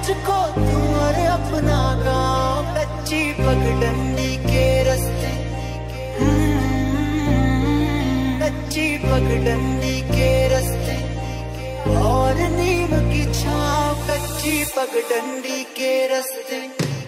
मुझको तू और अपना गाँव, कच्ची पगडंडी के रास्ते, कच्ची पगडंडी के रास्ते और नीम की छाँव, कच्ची पगडंडी के रास्ते।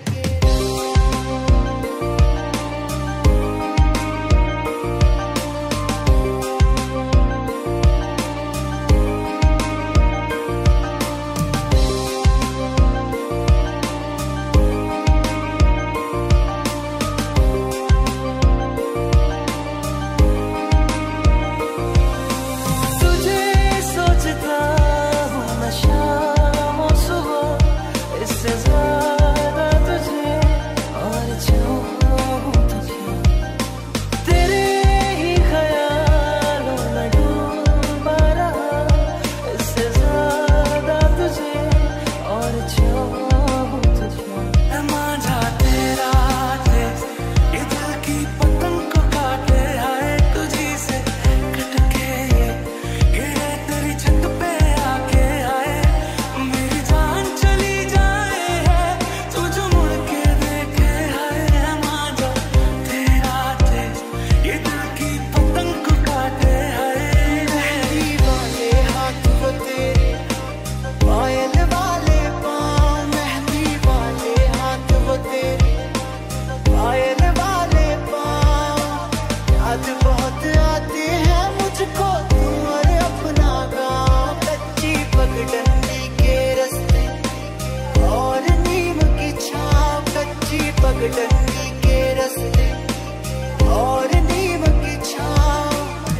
पगडंडी के रास्ते और नीम की छाँव।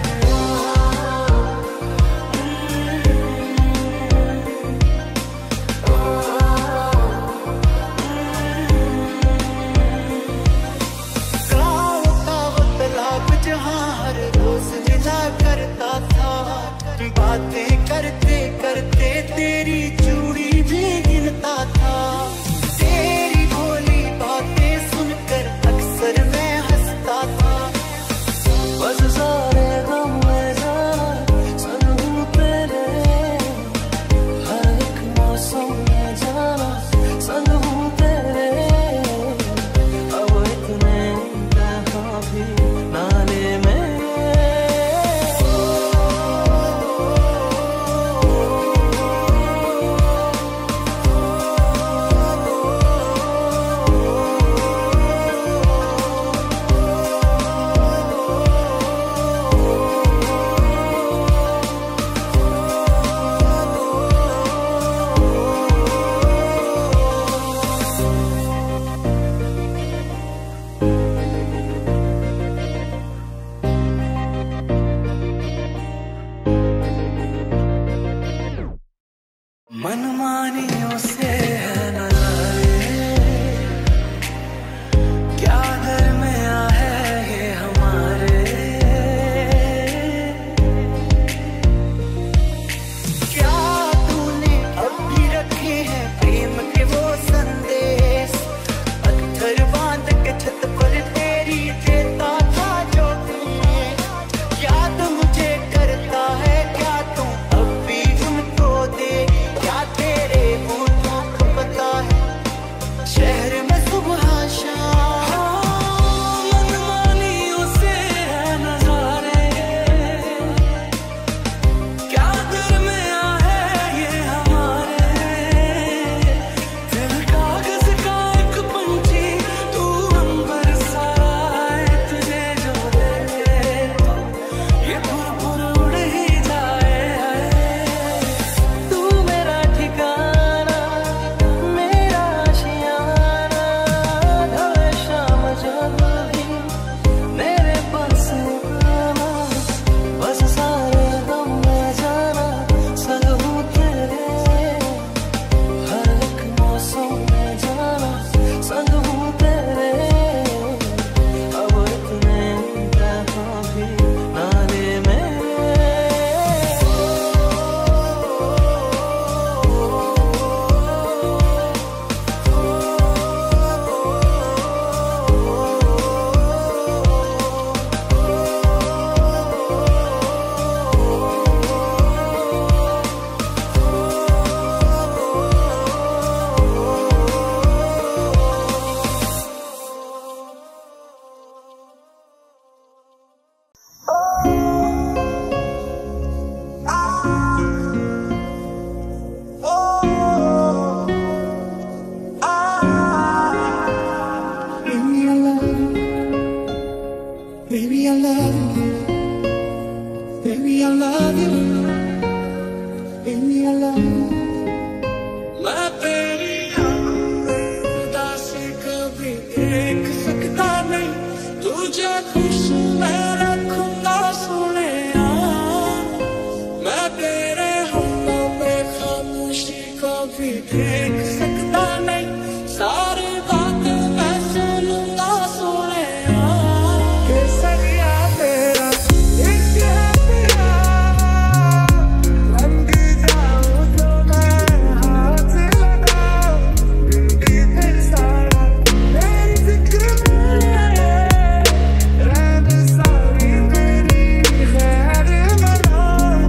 गाँव का वो तालाब जहाँ हर रोज मिला करता था, बातें करते करते तेरी चूड़ी भी गिनता था। तेरी भोली बातें सुनकर अक्सर मैं हंसता था। बस सारे गम में जाना संग हूँ तेरे, हर एक मौसम में जाना संग हूँ तेरे। अब इतने इंतहा भी नाले में मनमानियों से है नजारे, क्या दरमिया है ये हमारे। क्या तूने अब भी रखे हैं प्रेम के वो संदेश, पत्थर बांध के छत पर तेरी देता था जो याद मुझे करता है। क्या तू अब भी उनको दे, तेरे होठों को पता है शहर में सुबह शाम। मनमानियों से है नजारे, क्या दरमिया है ये हमारे। भी देख सकता नहीं, सारी बात मैं सुनूंगा सोने केसरिया तेरा एक है तेरा, रंग जाऊं तो मैं हाथ लगाऊं, दिल भी फिर सारा मेरी फिक्र में रैन सारी मेरी खैर मनाऊं,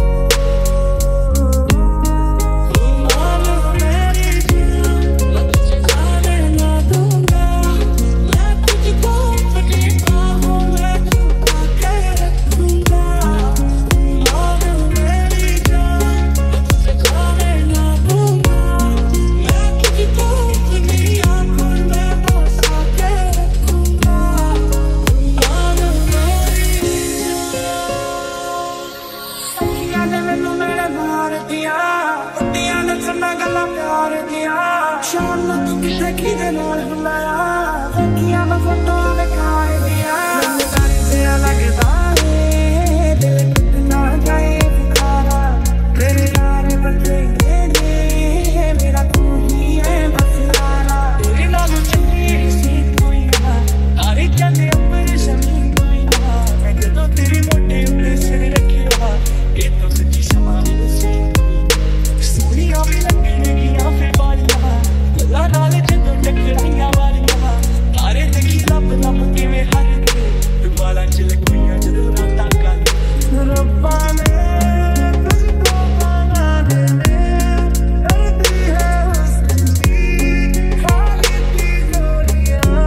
मान मेरी जान मैं तुझे जाने ना दूंगा, मैं तुझको अपनी बाहों में छुपा के रखूंगा, मान मेरी जान मैं तुझे जाने ना दूंगा, मैं तुझको अपनी आंखों में बसा के रखूंगा, मान मेरी जान। सखियां ने मैनू मेरे मार दिया, पत्तियां ने चन्ना गला प्यार दिया, शाम ਨੂੰ ਤੂੰ ਕਿਤੇ ਕਿਹਦੇ ਨਾਲ ਹੁੰਦਾਇਆ, ਵੇਖੀਆਂ ਮੈਂ ਫੋਟੋਆਂ ਵਿਖਾਏ ਦਿਆ, ਮੈਨੂੰ ਤਾਰੀ ਜਿਹਾ ਲੱਗਦਾ ਏ, ਦਿਲ ਟੁੱਟ ਨਾ ਜਾਏ ਬੁਖਾਰਾ, ਤੇਰੇ ਯਾਰ ਬਥੇਰੇ ਨੇ, ਮੇਰਾ ਤੂੰ ਹੀ ਹੈ ਬਸ ਯਾਰਾ, ਤੇਰੇ ਨਾਲੋਂ ਚੰਗੀ ਸੀ ਕੋਈ ਨਾ, ਤਾਰੇ ਕਹਿੰਦੇ ਉੱਪਰ ਜ਼ਮੀਨ ਕੋਈ ਨਾ, ਮੈਂ ਜਦੋਂ ਤੇਰੇ ਮੋਢੇ ਉੱਤੇ ਸਿਰ ਰੱਖਿਆ, ਇਹ ਤਾਂ ਸੱਚੀ ਸਮਾਂ ਸੀ, ਸੋਹਣੀਆਂ ਵੀ ਲੱਗਣਗੀਆਂ ਫਿਰ ਵਾਲੀਆਂ, ਗੱਲਾਂ ਨਾਲ ਜਦੋਂ ਟਕਰਾਈਆਂ ਵਾਲੀਆਂ, ਤਾਰੇ ਦੇਖੀ ਲੱਭ ਲੱਭ ਕਿਵੇਂ ਹੱਸਦੇ, ਵਾਲਾਂ 'ਚ ਲੱਗੀਆਂ ਜਦੋਂ ਰਾਤਾਂ ਕੱਲ, ਰੱਬਾ ਨੇ ਤੁਝਕੋ ਬਣਾ ਦੇ, ਕਰਦੀ ਹੈ ਹੁਸਨ ਦੀ ਖਾਲੀ ਦੀ ਗੋਲੀਆਂ,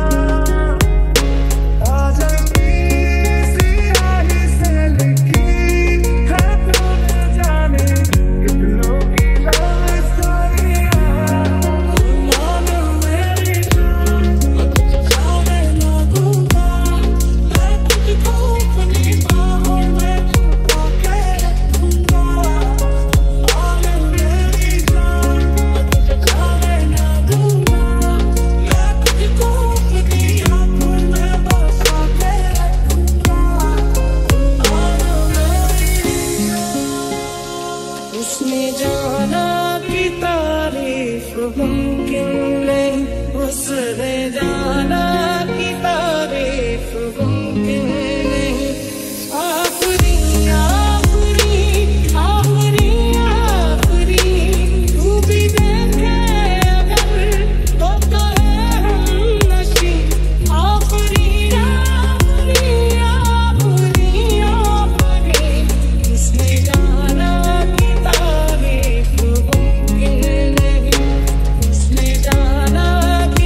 आ जाती सियाही से लिखी है तूने जाने कितनों की लव स्टोरियां, मान मेरी जान मैं तुझे जाने ना दूंगा, मैं तुझको अपनी बाहों में छुपा के रखूंगा, मान मेरी जान मैं तुझे जाने ना दूंगा, मैं तुझको अपनी आंखों में बसा के रखूंगा, मान मेरी जान। उसने जाना कि तारीफ मुमकिन नहीं, उसने जाना कि तारीफ मुमकिन नहीं, आखिरी आखिरी आखिरी आखिरी तू भी देखे अगर तो कहे हम नशी, आखिरी आखिरी आखिरी आखिरी उसने जाना कि तारीफ मुमकिन नहीं, उसने जाना कि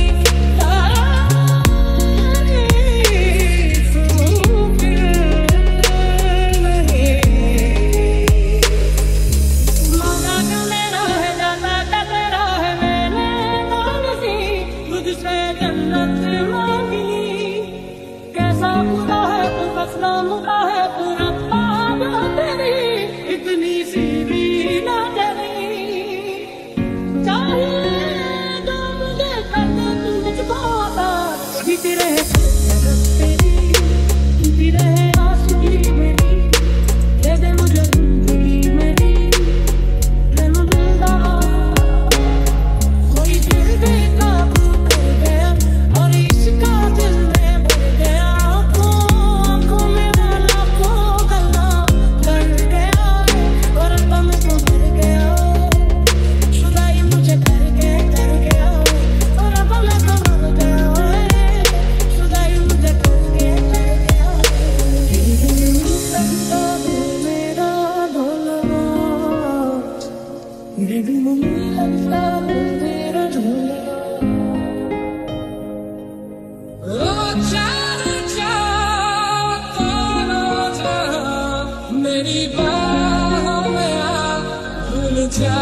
तारीफ मुमकिन नहीं। मांगा जो मेरा है जाना का तेरा है, मैंने मांग सी तुझसे जन्नत मांगी, कैसा खुदा है तू बस नाम का है तू रब्बा जो तेरी इतनी सी भी ना डरी, चाहिए जो मुझे कर दे तू मुझको आता, जीती रहे तेरी, जीती रहे आशिकी मेरी, दे दे मुझे जिंदगी मेरी, मैनू दिलदा कोई दिल पे काबू कर गया, और इश्का दिल में भर गया, आंखों आंखों में वो लाखों गल्लां कर गया, और बम को भर गया, खुदाई मुझे कर गया, और अब मैं तो मर गया, खुदाई मुझे कर गया, लगता है मेरा ढोलना, मेरे भी मन लगता है तेरा ढोलना, ओ चारों जहां मेरी बाहों में आ भूल जा,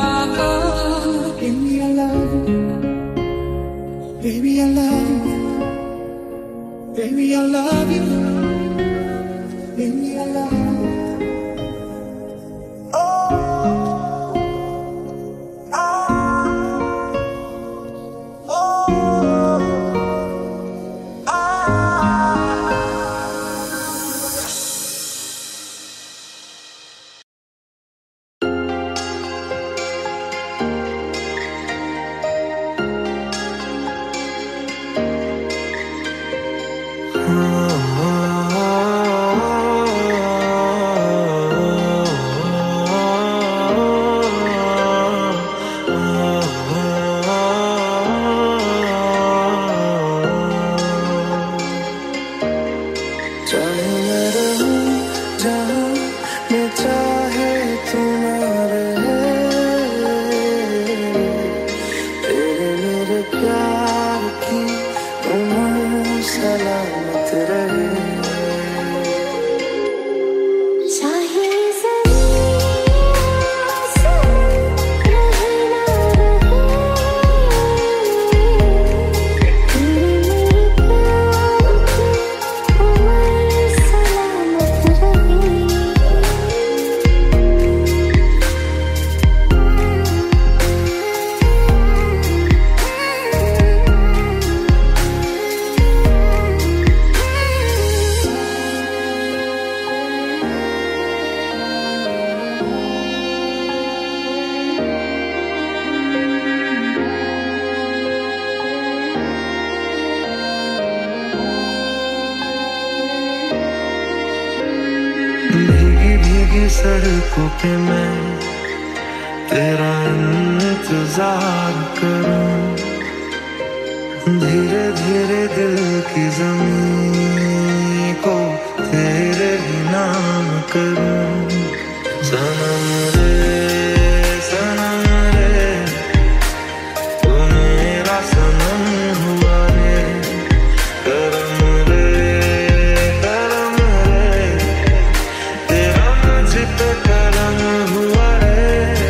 baby I love you, baby I love you, baby I love you, baby I love you. सलामत रहे। भीगी भीगी सड़कों पे मैं तेरा इंतजार करूं, धीरे धीरे दिल की ज़मीं को तेरे ही नाम करूं। सनम रे तू मेरा सनम हुआ रे, करम रे तेरा मुझ पे करम हुआ रे।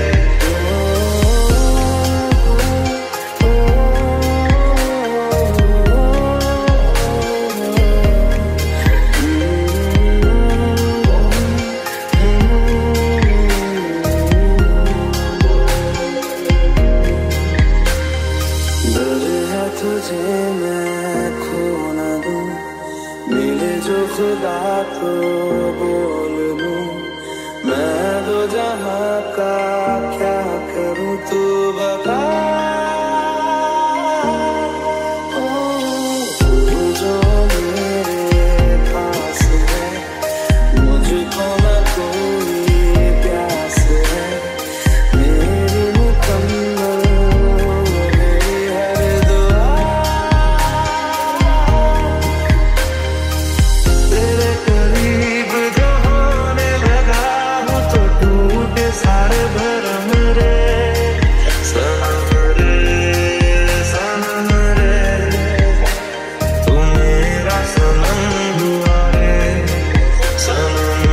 डर है तुझे मैं खो न दूं, मिले जो खुदा तो बोल दूं, मैं दो जहां का क्या करूं तू बता। तू जो मेरे पास है, मुझको न कोई प्यास है, मेरी मुकम्मल मेरी हर दुआ। तेरे करीब जो होने लगा हूँ तो टूटे सारे भरम रे। सनम रे तू मेरा सनम हुआ रे। सनम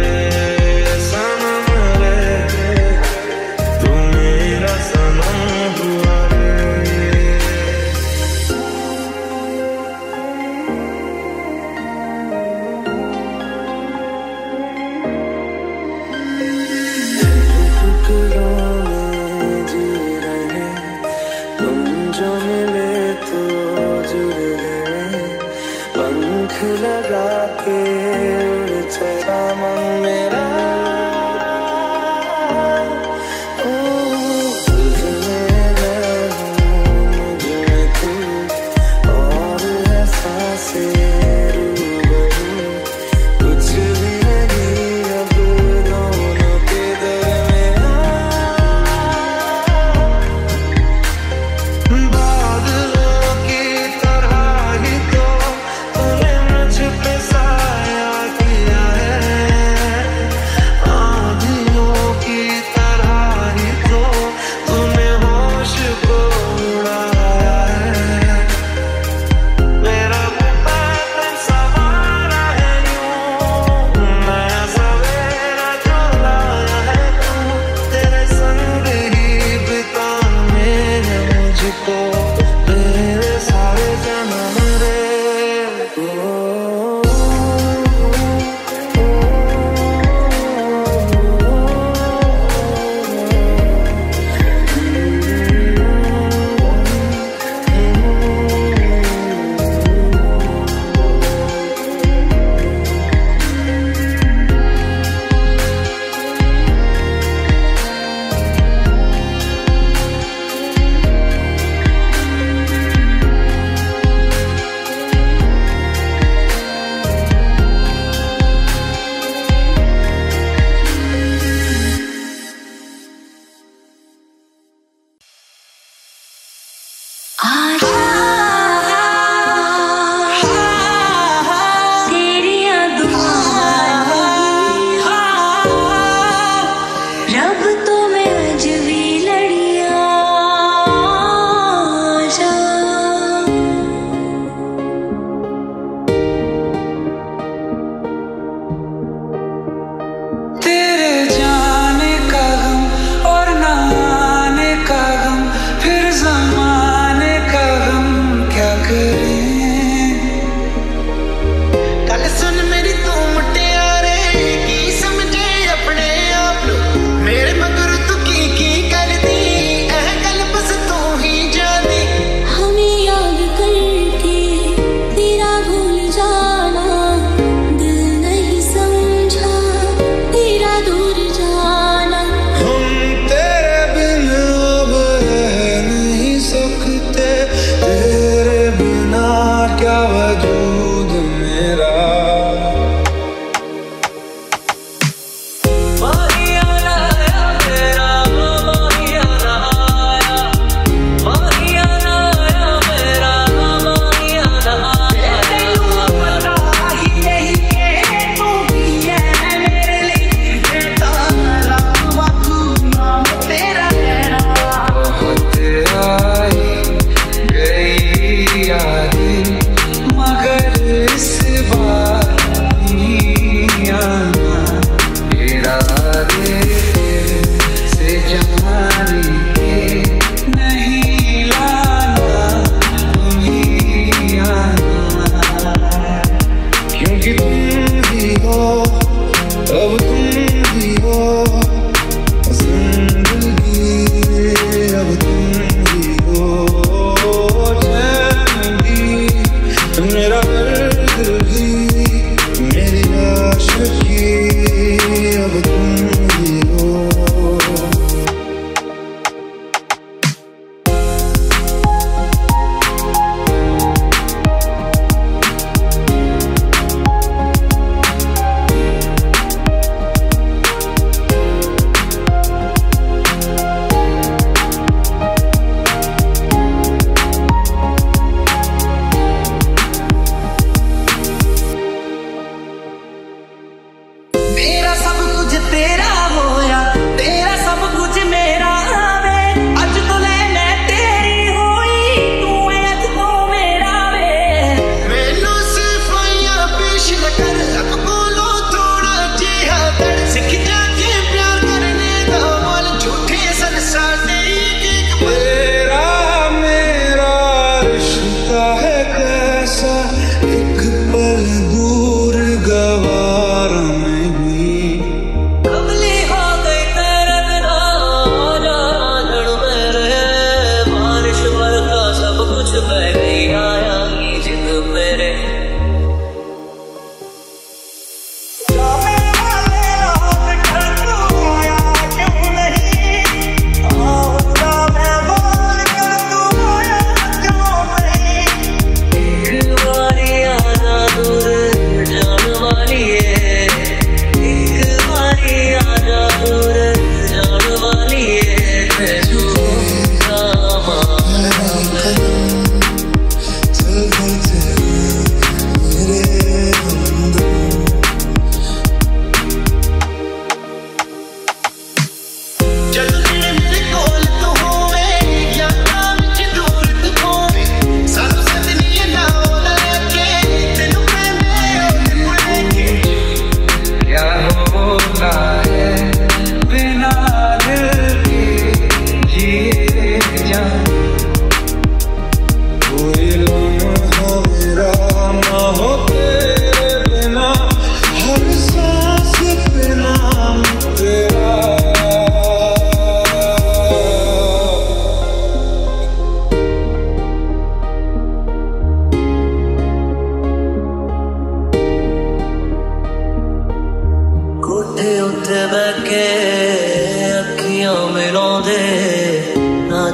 रे तू मेरा सनम हुआ रे। टुकड़ों में जी रहे तुम, जो मिले तो जुड़ गए, पंख लगा के उड़ चला मन मेरा। ओ तुझ में मैं हूँ, मुझ में तू, और है सांसें रूबरू, कुछ भी नहीं अब दोनों के दरमियां। बादलों की तरह ही तो तूने मुझ पे साया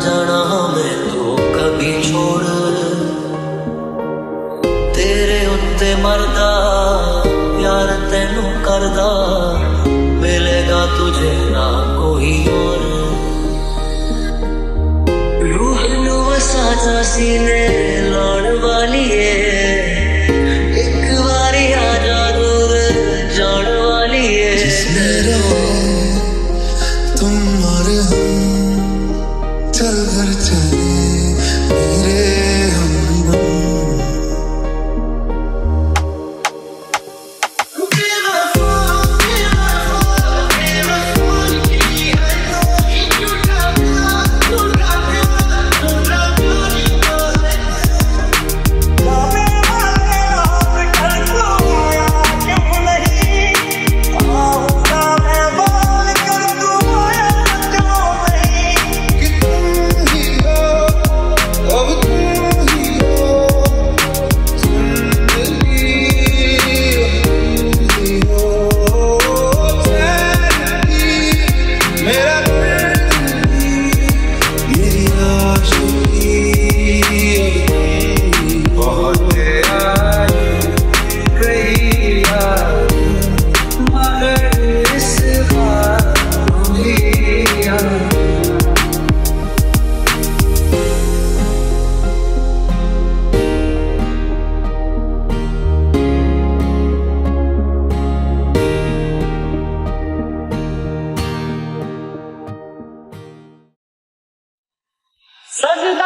जाना मैं तो कभी छोड़, तेरे उत्ते मरदा प्यार तेनू करदा, मिलेगा तुझे ना कोई और। रूह नू वसा सीने लाण वाली है, एक बारी आजा दूर जान वाली है। जिसमें रहे तुम और हम, चल घर चले मेरे हमदम। सजदा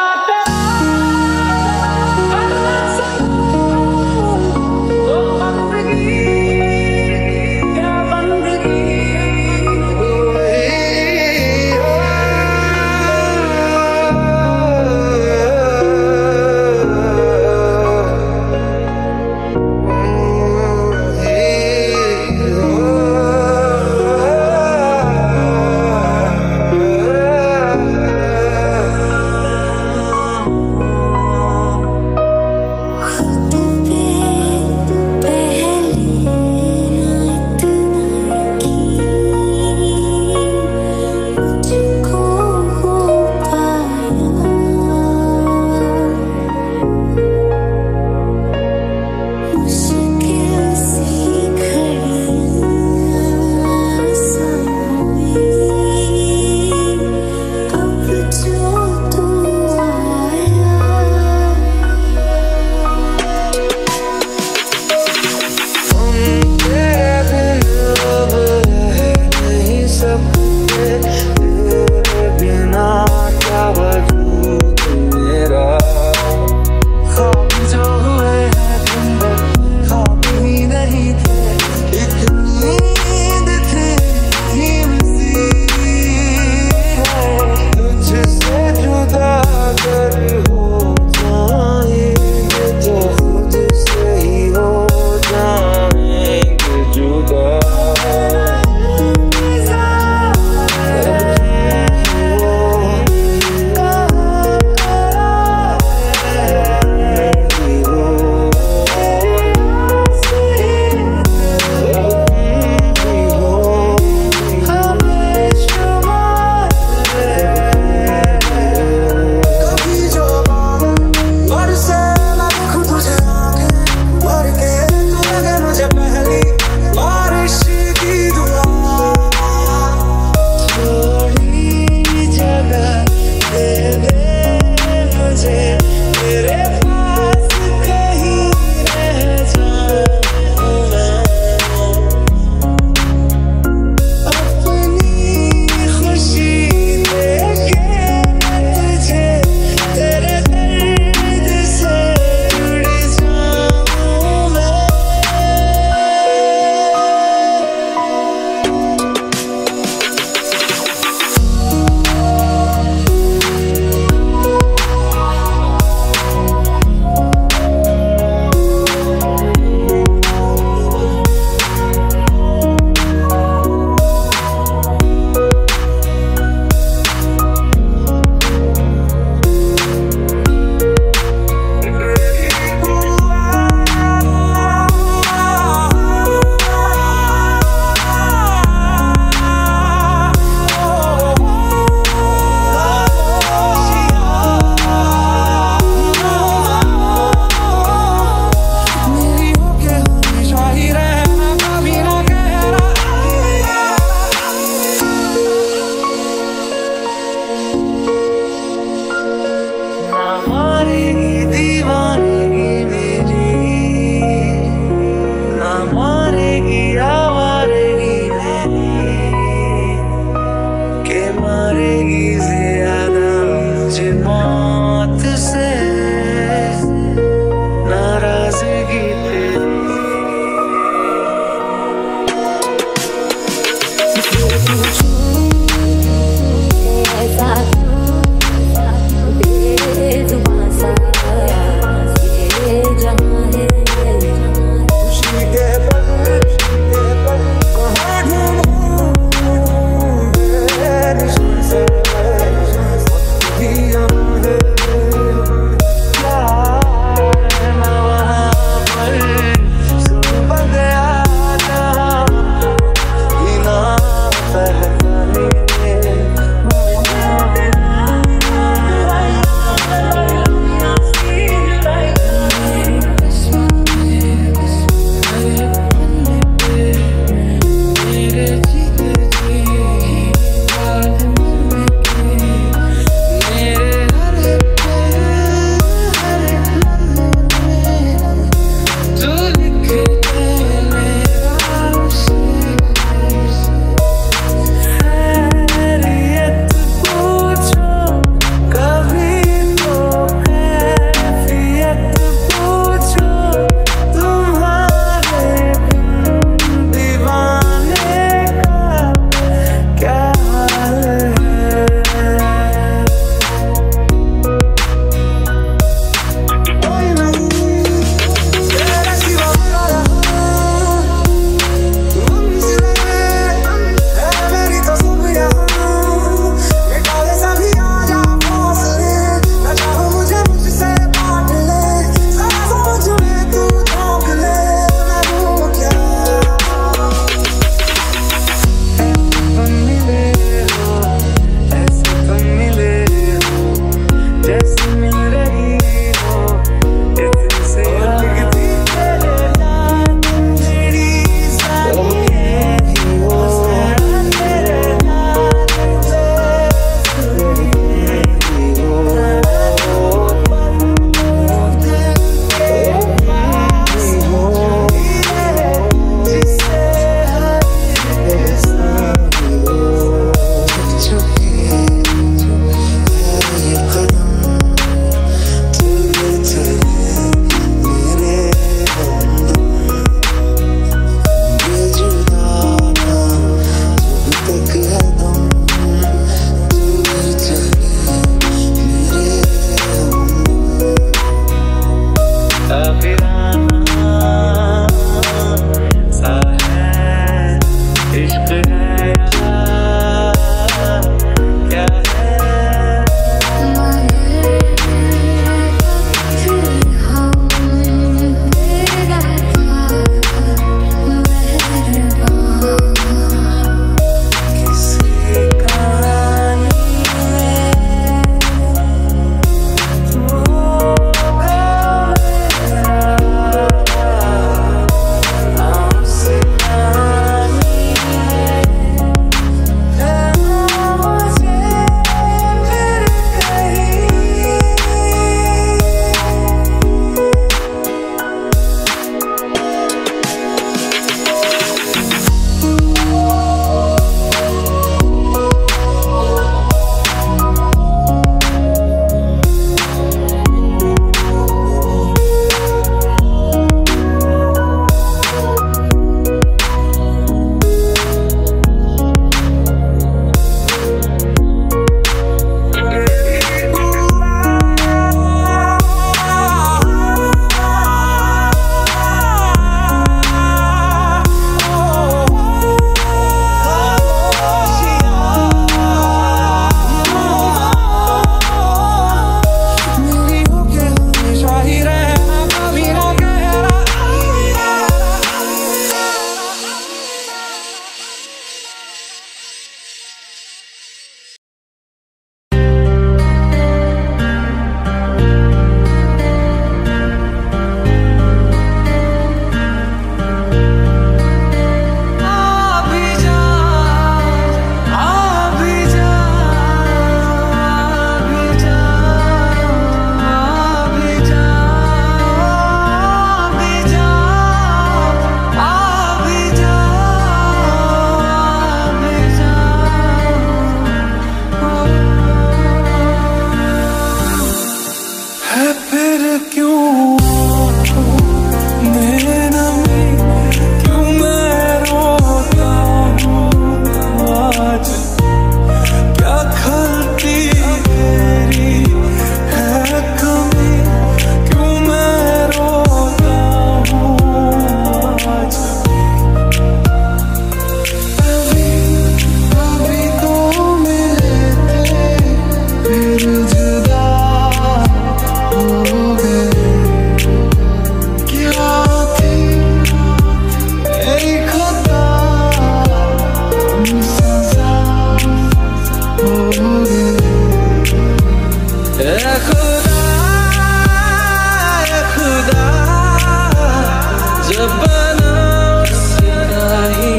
जब बना उसका ही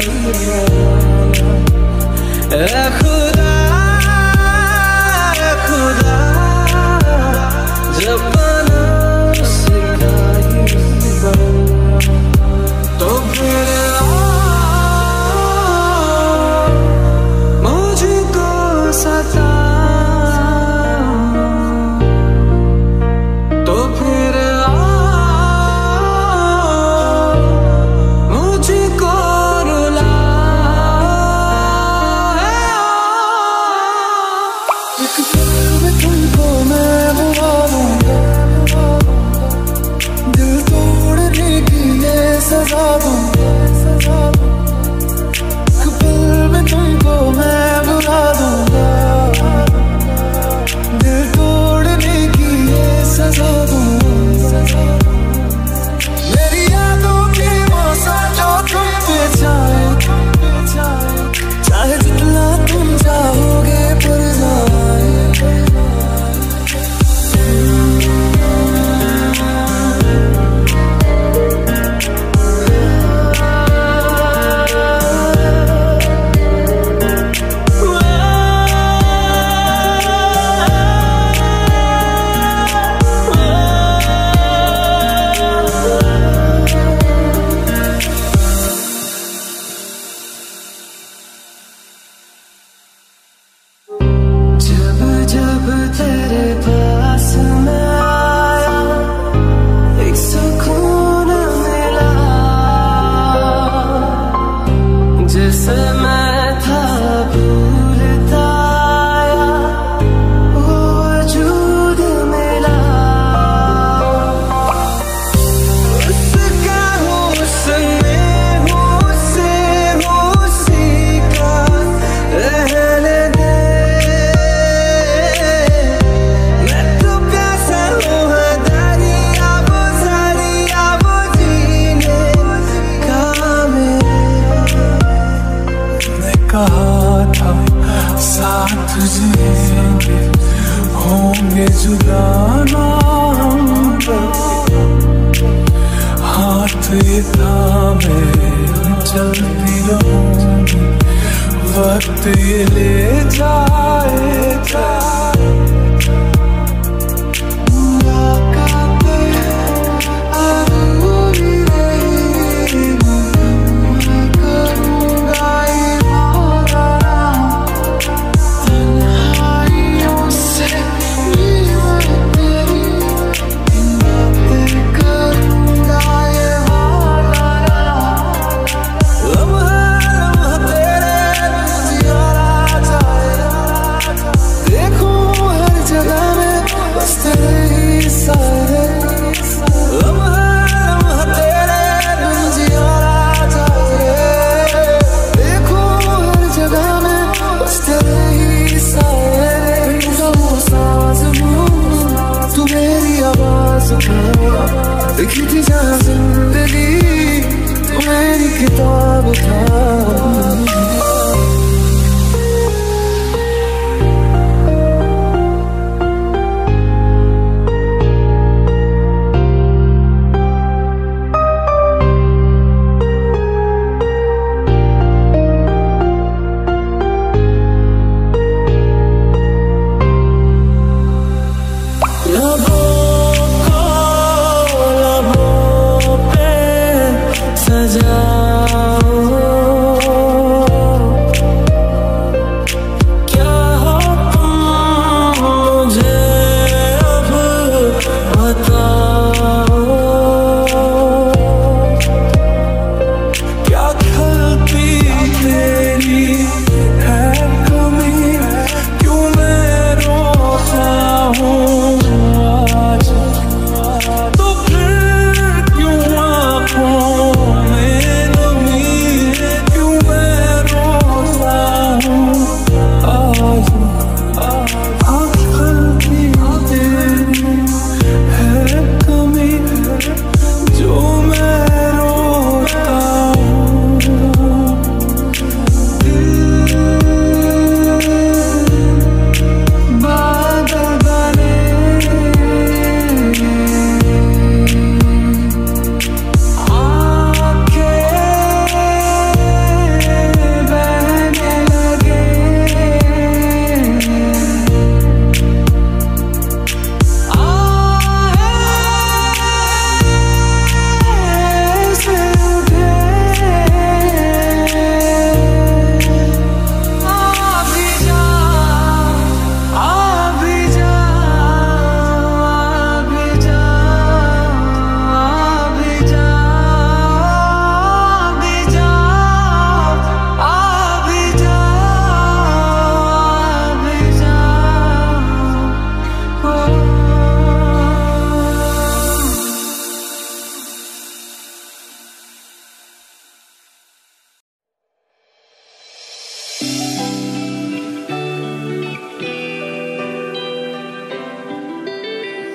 खुदा जब बना उसका ही तो फिर मुझको सता होंगे जुदाना हाथ ये थामे चलती रहूंगी वक्त ये ले जाएगा लिखी थी जहाँ जिंदगी मेरी किताब था सजाओ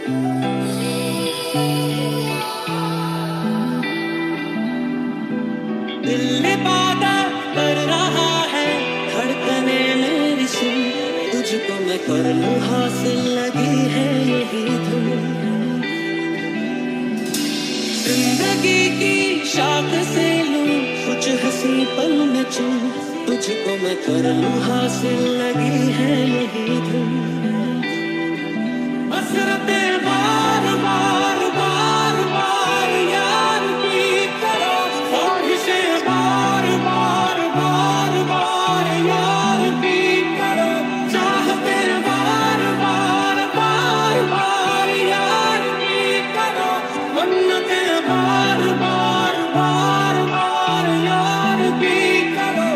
दिल इबादत कर रहा है, धड़कने मेरी सुन, तुझको मैं कर लूं हासिल, लगी है यही धुन। जिंदगी की शाख से लूं कुछ हंसी पल में चूं, तुझको मैं कर लूं हासिल, लगी है यही धुन। हसरतें बार बार बार बार यार की करो, ख्वाहिशें बार बार बार बार यार की करो, चाहतें बार बार बार बार यार की करो, मन्नतें बार बार बार बार यार की करो।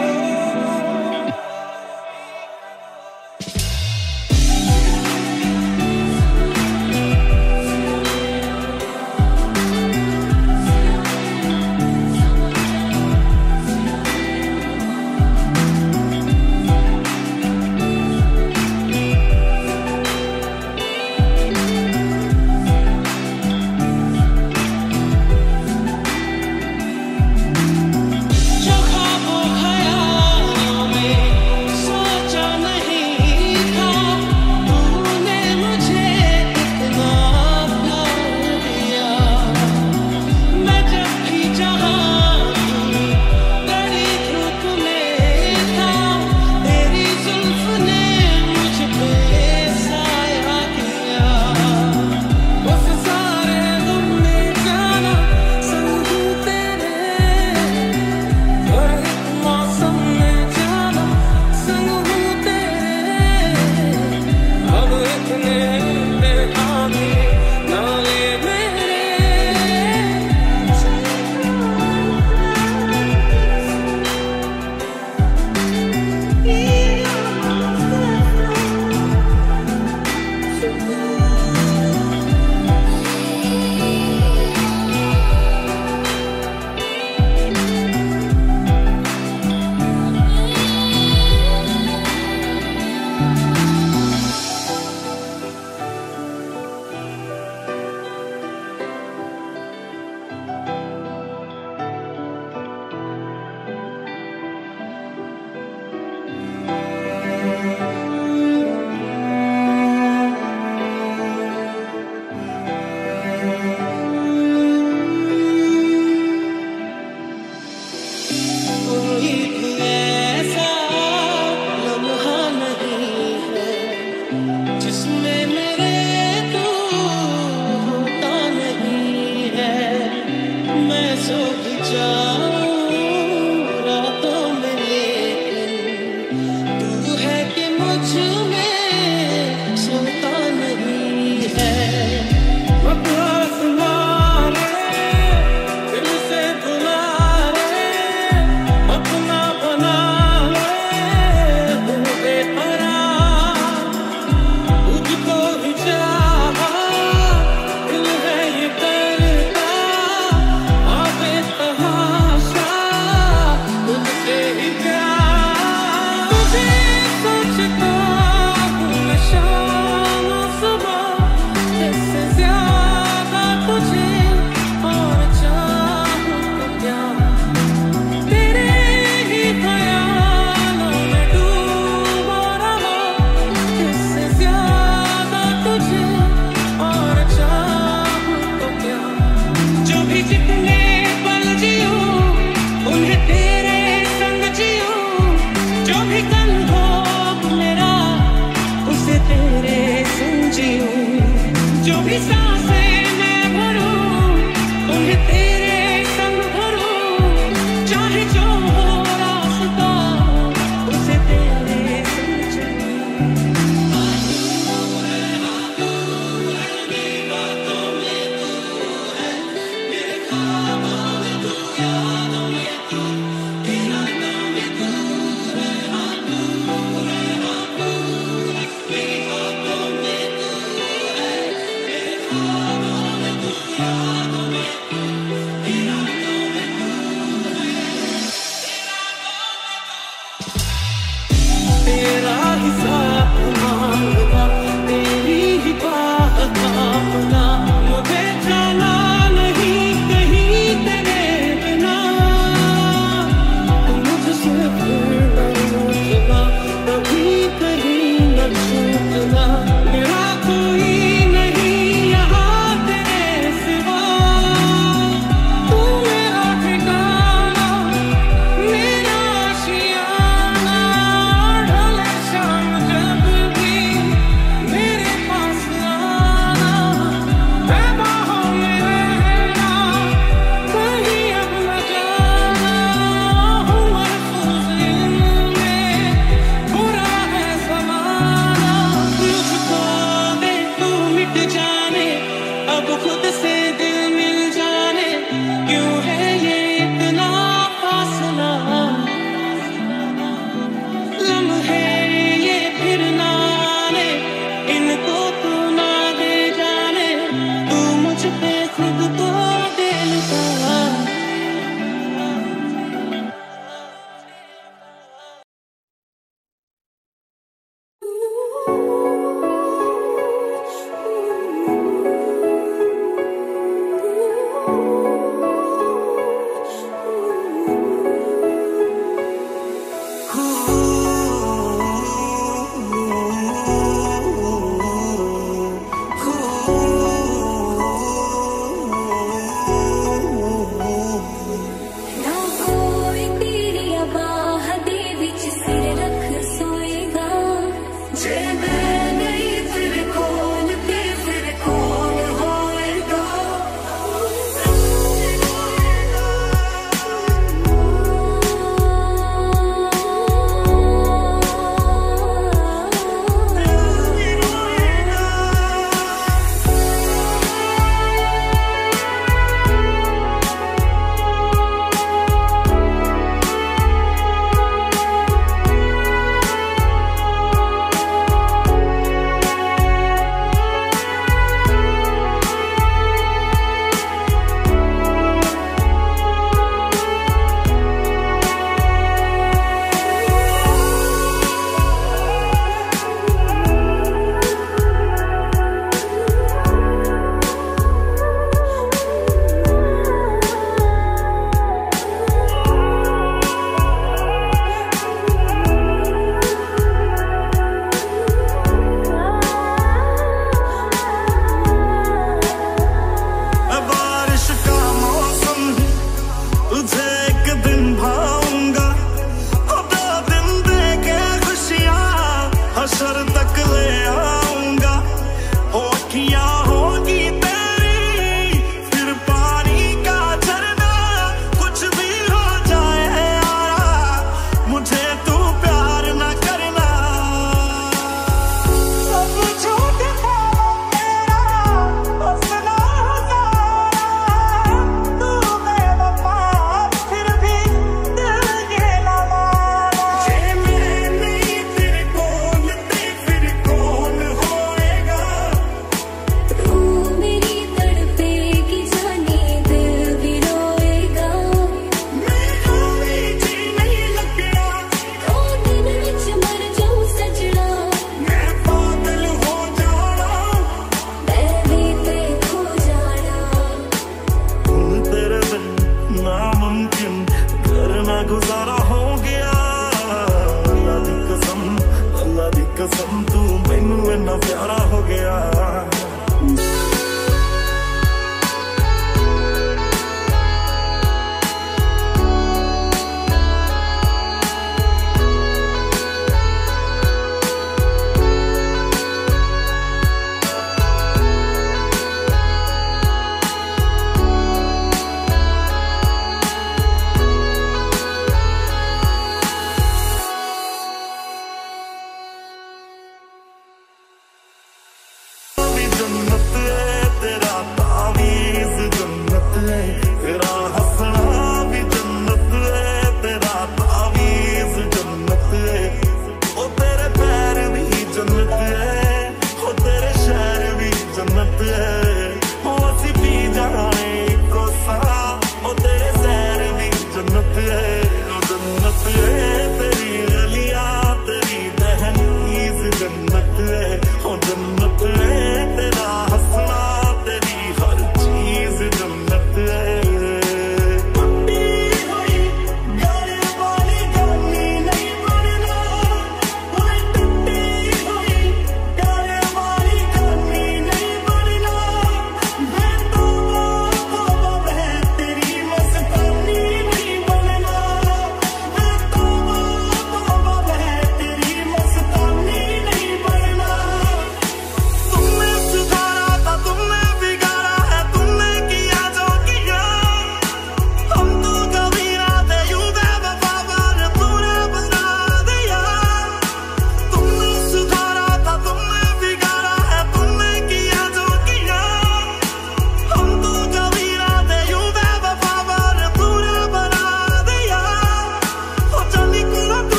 तेरा ही साथ मांगता, तेरी ही बात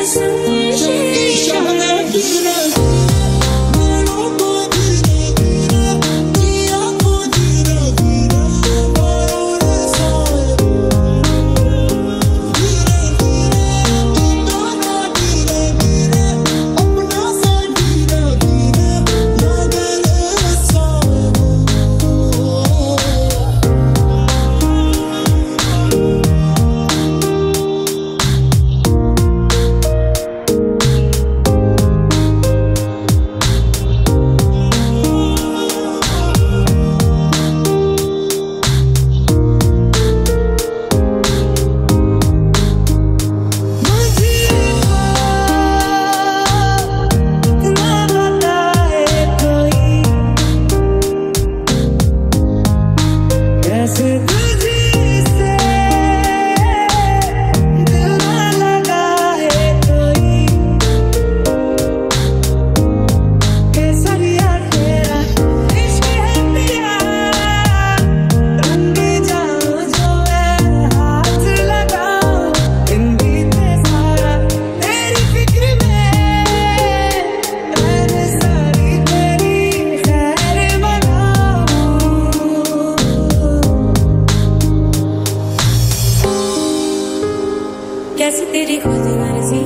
कैसी तेरी खुद मर्जी,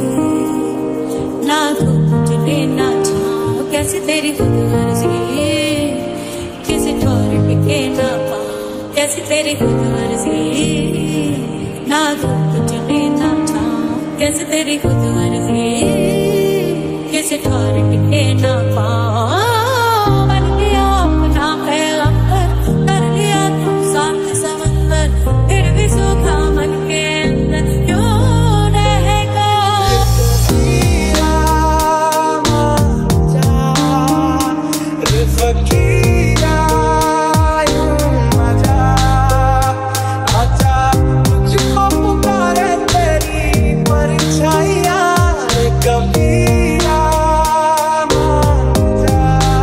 ना धूप चले ना छाँव। कैसी तेरी खुद मर्जी, किसी ठोर टिके ना पाँव। कैसी तेरी खुद मर्जी, ना धूप चले ना छाँव। कैसी तेरी खुद मर्जी, किसी ठोर टिके ना पाँव। बन गया अपना पैगंबर, कर लिया तू साथ समंदर, फिर भी सूखा मन के अंदर क्यों कबीरा मान जा।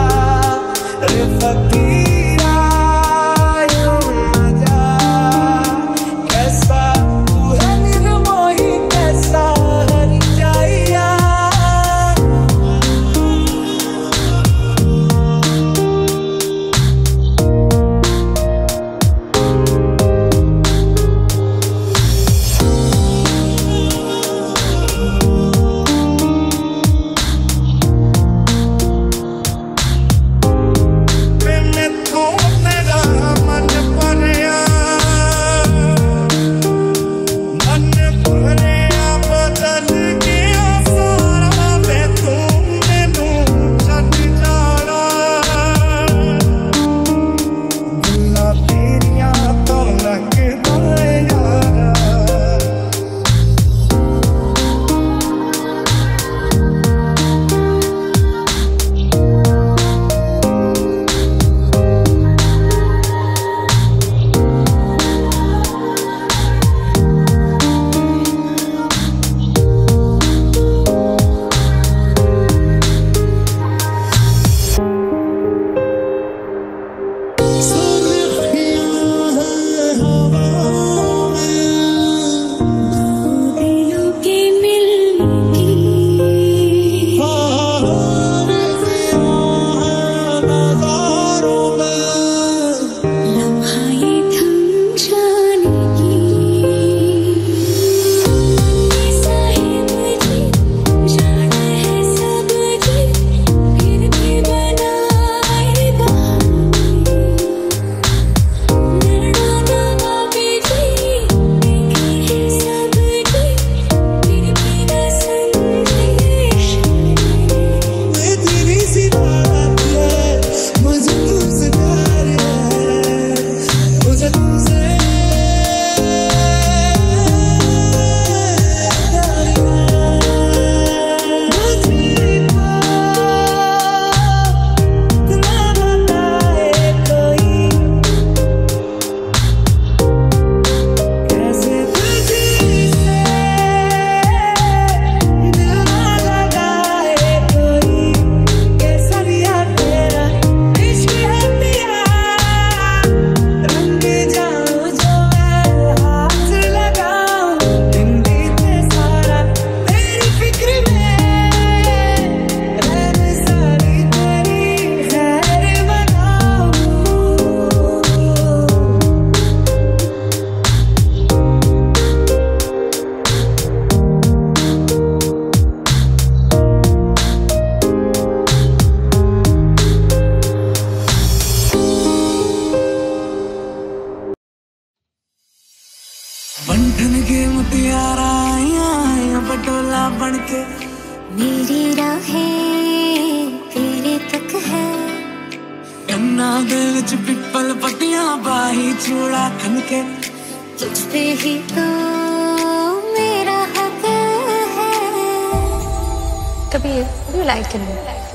बनके। मेरी राहें तेरे तक है, कन्ना दे विच पिपल पत्तियां बाही चूड़ा खनके। तुझ पे ही तो मेरा हक है। Kabir, what do you like in me?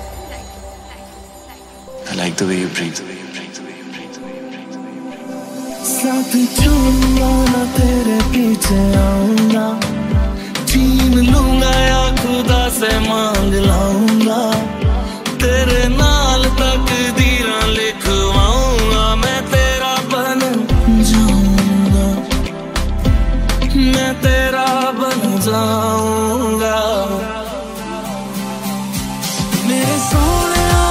I like the way you breathe. साथ चलूंगा ना तेरे पीछे आऊंगा, छीन लूंगा या खुदा से मांग लाऊंगा, तेरे नाल तकदीरां लिखवाऊंगा, मैं तेरा बन जाऊंगा, मैं तेरा बन जाऊंगा। मेरे सोने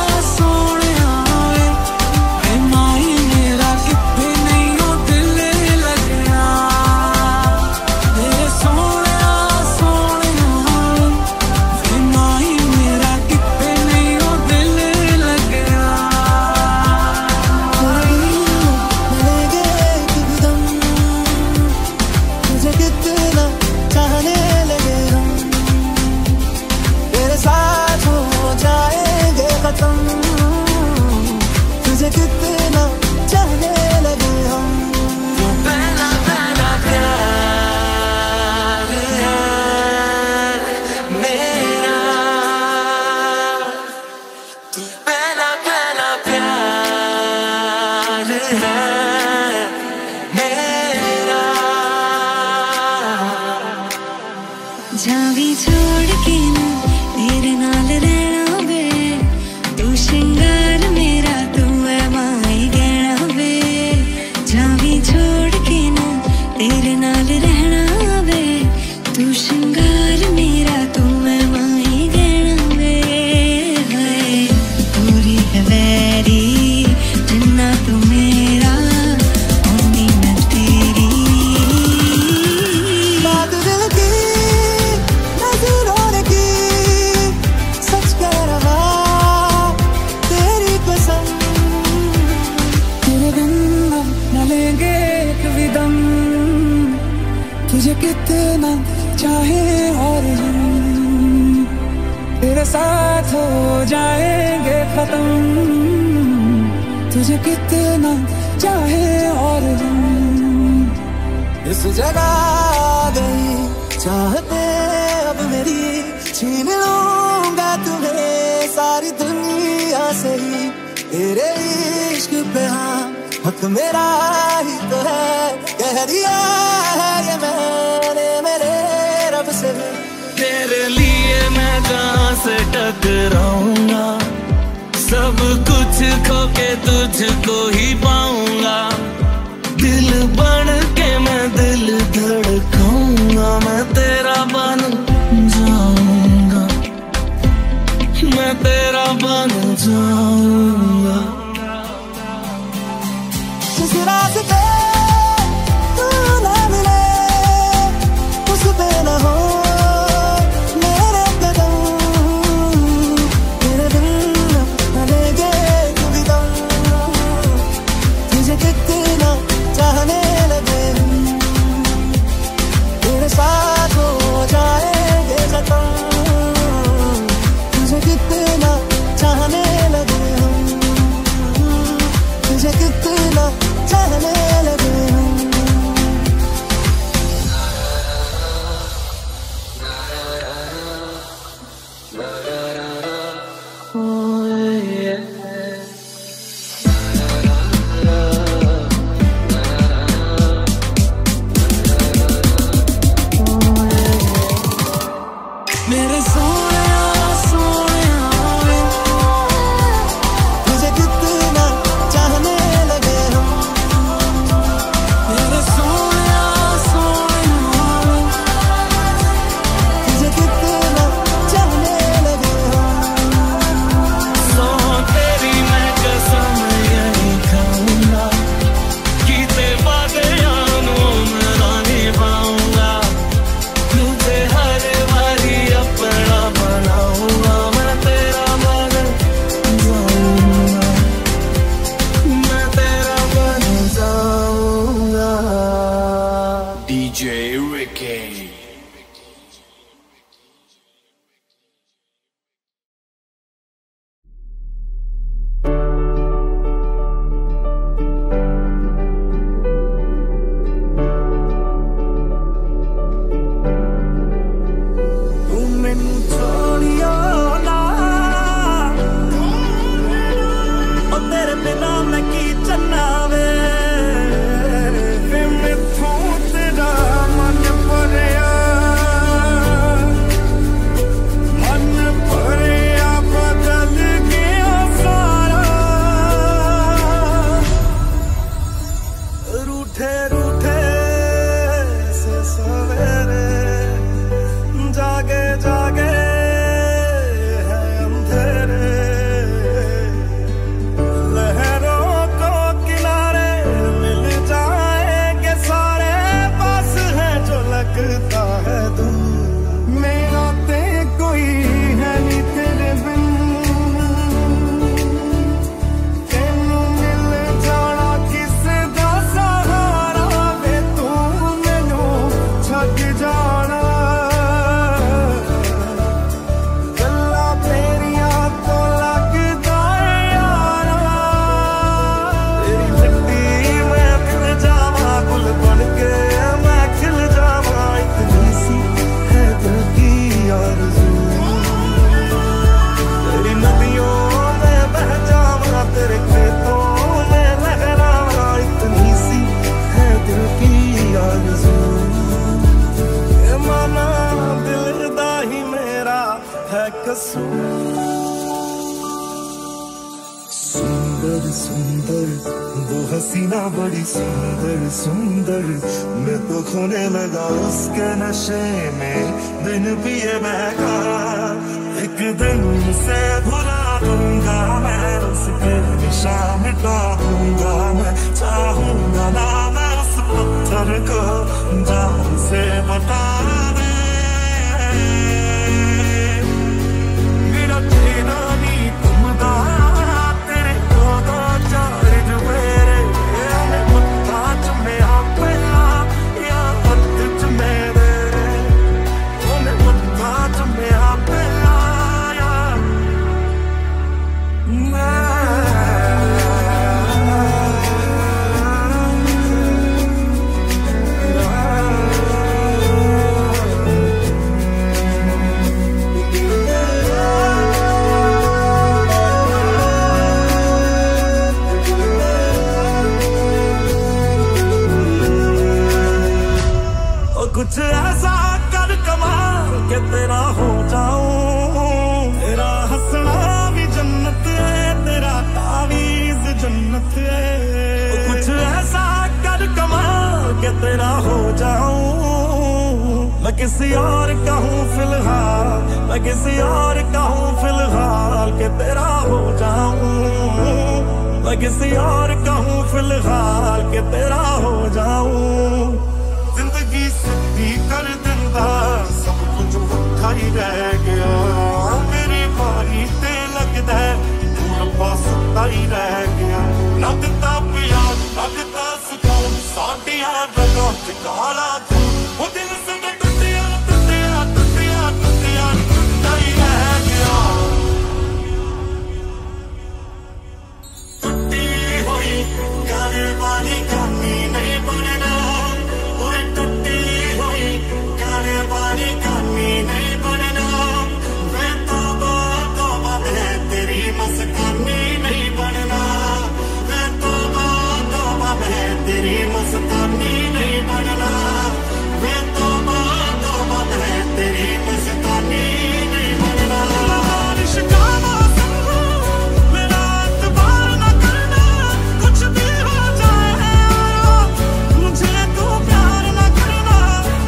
जावी छोड़ के ना तेरे नाल रहना वे, तू श्रृंगार मेरा तू है माई गहना वे। जावी छोड़ के ना तेरे नाल रहना वे, तू श्रृंगार मेरा तू है माई गहना वे। हाय पूरी है वैरी जिन्ना तू मेरा ओनी मैं तेरी। बात दिल की तुझे कितना चाहे और हम तेरे साथ हो जाएंगे खत्म, तुझे कितना चाहे और हम। इस जगह आ गई चाहते अब मेरी, छीन लूंगा तुम्हें सारी दुनिया से ही, तेरे इश्क पे हाँ हक मेरा ही तो है, कह दिया है ये मैंने मेरे रब से। तेरे लिए मैं कहाँ से टकराऊंगा, सब कुछ खो के तुझको ही पाऊंगा, दिल बन के मैं दिल धड़काऊंगा, मैं तेरा बन जाऊंगा, मैं तेरा बन जाऊंगा। जिस रास्ते तू ना मिले उस पे न हो मेरे कदम, तेरे दिल न लेंगे कभी दम, तुझे कितना चाहने लगे तेरे साथ हो जाएंगे खत्म, तुझे कितना चाहने लगे हम। है कसूर। सुंदर सुंदर वो हसीना बड़ी सुंदर सुंदर, मैं तो खोने लगा उसके नशे में, दिन पिए महका। एक दिन से भुला दूंगा मैं, उसके निशा मिटा दूंगा मैं, चाहूंगा ना मैं उस पत्थर को जान से बता दे। मेरा तेरा नी तुम दा कुछ ऐसा कर कमाल के तेरा हो जाऊं, तेरा हंसना भी जन्नत है, तेरा तावीज़ जन्नत है। कुछ ऐसा कर कमाल के तेरा हो जाऊं, मैं किसी और का हूँ फिलहाल, मैं किसी और का हूँ फिलहाल के तेरा हो जाऊं, मैं किसी और का हूँ फिलहाल के तेरा हो जाऊं। जिंदगी सिद्धि कर दिंदा सब कुछ भुखा ही रह गया, मेरी बारी ते लगदा तू रब्बा सुत्ता ही रह गया। ना दिता प्यार ना दिता सुकून, साडियां रगां च काला खून, वो दिल से टुटिया टुटिया टुटिया टुटिया टुटता ही रह गया। टुटी हुई गलबानी कमी नहीं बनना, बारी कमी नहीं बनना, मैं तौबा मैं तेरी मस्तानी नहीं बनना, मैं तौबा मैं तेरी मस्तानी नहीं बनना, मैं तौबा मैं तेरी मस्तानी नहीं बनना। बारिश का मौसम हो मेरा एतबार न करना, कुछ भी हो जाए मुझे तू प्यार न करना।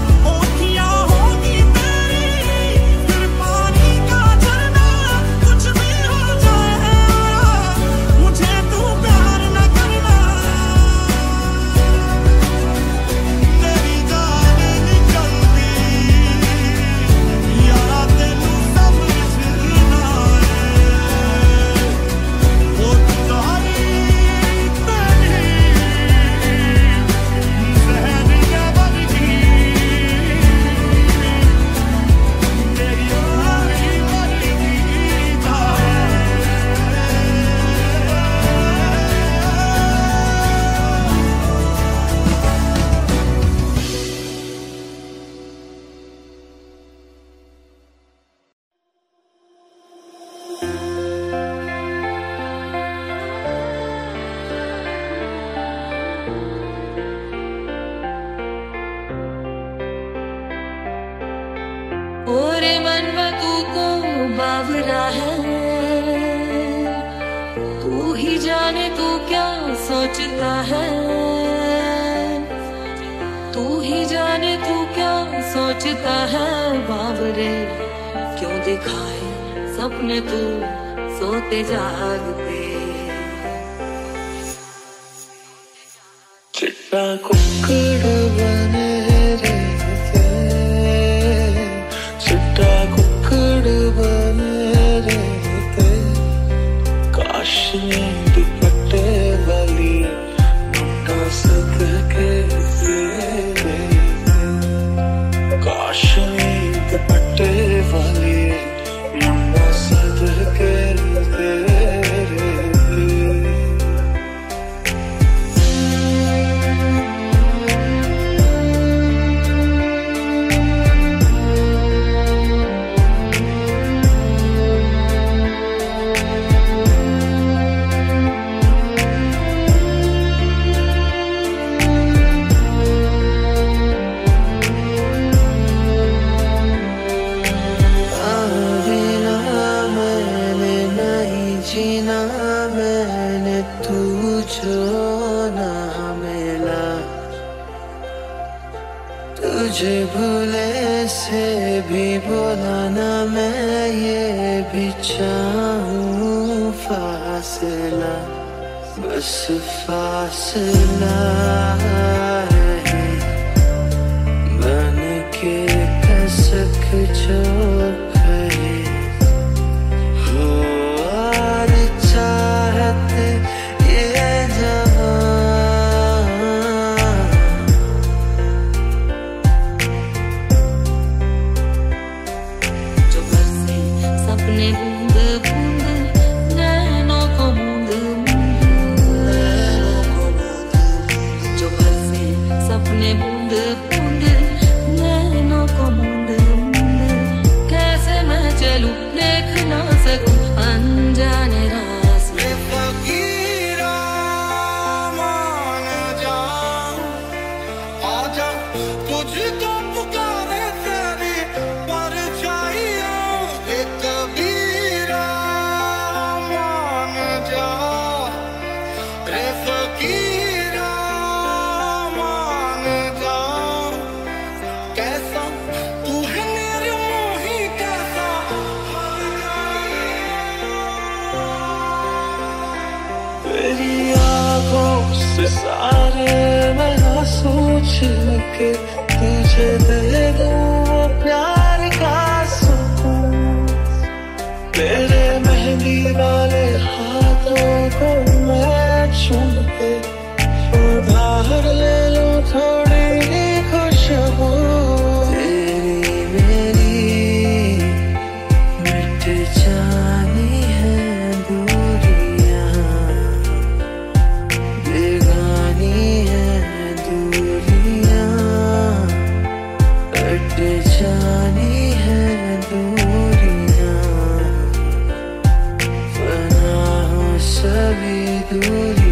ओरे मन में तू को बावरा है, तू ही जाने तू क्या सोचता है, तू ही जाने तू क्या सोचता है। बावरे क्यों दिखाए सपने तू सोते जागते, चिट्टा कुक्कड़ बने दुपट्टे वाली मुन्ना सदके तेरे, काशनी दुपट्टे वाली मुन्ना सदके तेरे। तुझे भूले से भी बोला ना मैं ये भी चाहूं फासला, बस फासला है बन के कसक जो कहे हो और चाहत ये जहां। जो बरसे सपने बूंद बूंद नैनों को मूंद जो बरसे सपने बूंद बूंद नैनों को मूंद कैसे मैं चलूं देख ना सकूं अनजाने रास्ते। फकीरा मान जा, आजा तुझको पुकारे तेरी परछाइयां। कबीरा मान जा, रे फकीरा मान जा। कैसा तू है मेरे मोही कैसा हर तेरी आँखों से सारे मैं सोच के तुझे दे दूँ प्यार का सुकून। तेरे मेहंदी वाले हाथों को मैं चूम के उधार ले लूं थोड़ी खुशबू। तेरी मेरी मिट जानी है दूरियां, बेगानी है दूरियां, कट जानी है दूरियां, फना हो सभी दूरियां।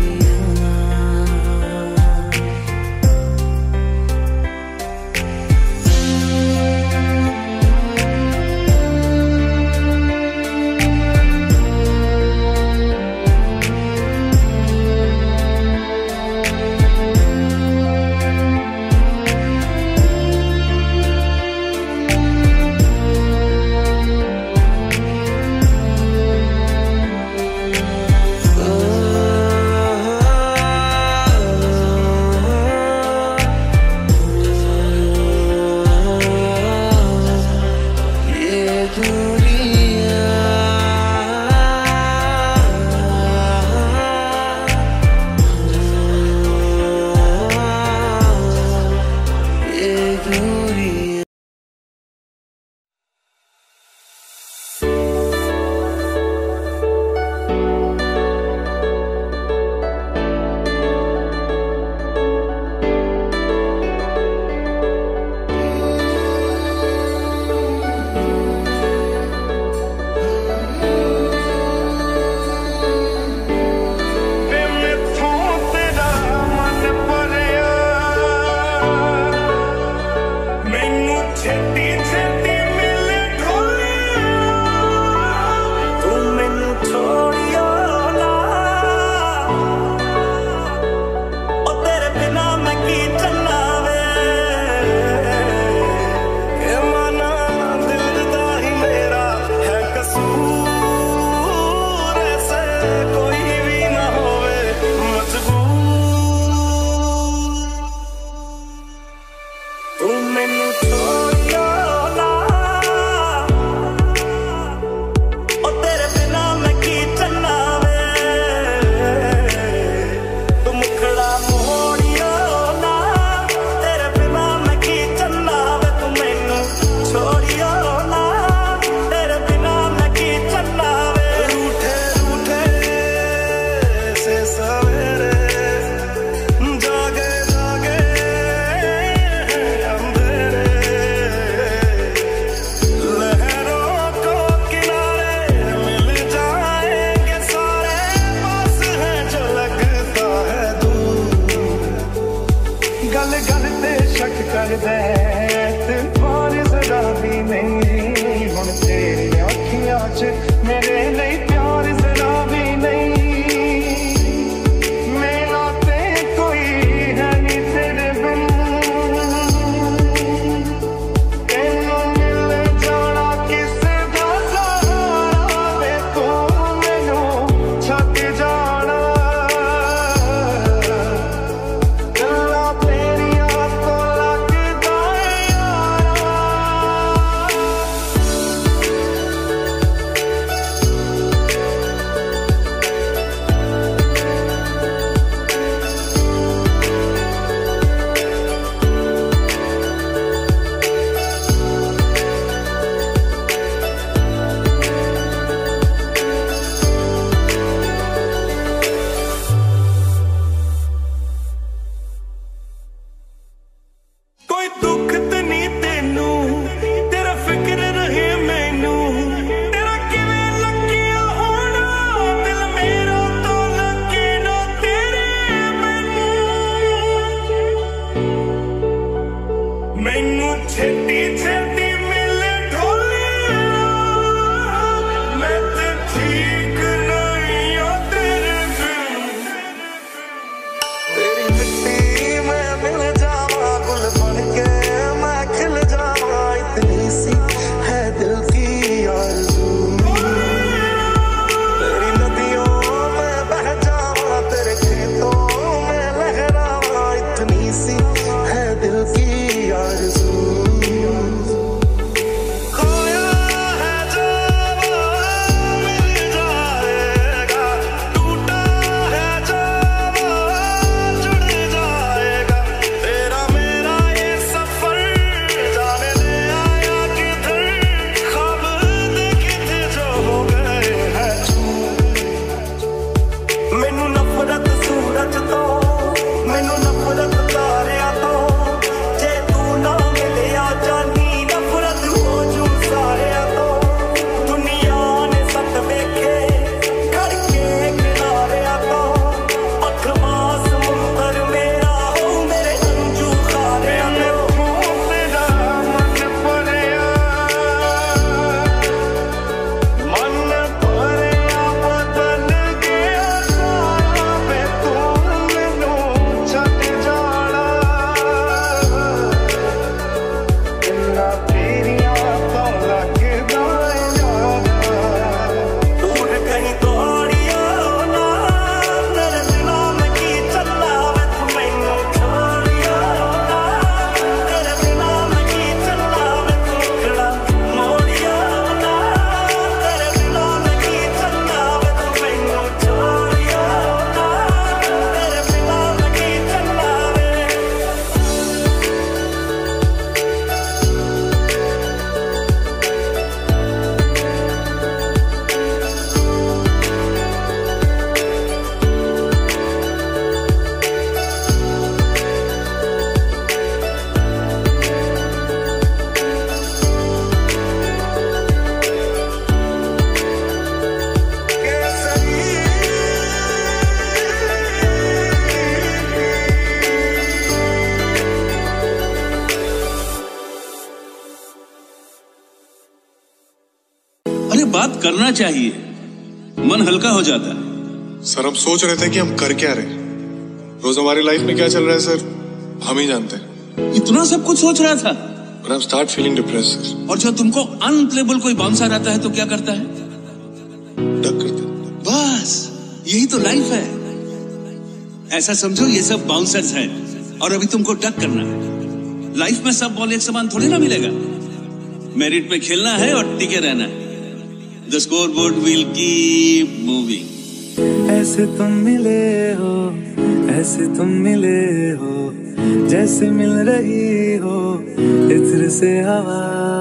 बात करना चाहिए, मन हल्का हो जाता है। सर हम सोच रहे थे कि हम कर क्या रहे, रोज हमारी लाइफ में क्या चल रहा है सर हम ही जानते हैं। इतना सब कुछ सोच रहा था। But I'm start feeling depressed, sir. और जब तुमको अनप्लेबल कोई बाउंसर आता है तो क्या करता है? डक करते। बस यही तो लाइफ है। ऐसा समझो ये सब बाउंसर्स हैं और अभी तुमको डक करना है। लाइफ में सब बॉल एक समान थोड़ी ना मिलेगा। मेरिट पे खेलना है और टिके रहना है। The scoreboard will keep moving. ऐसे तुम मिले हो, ऐसे तुम मिले हो, जैसे मिल रही हो इत्र से हवा।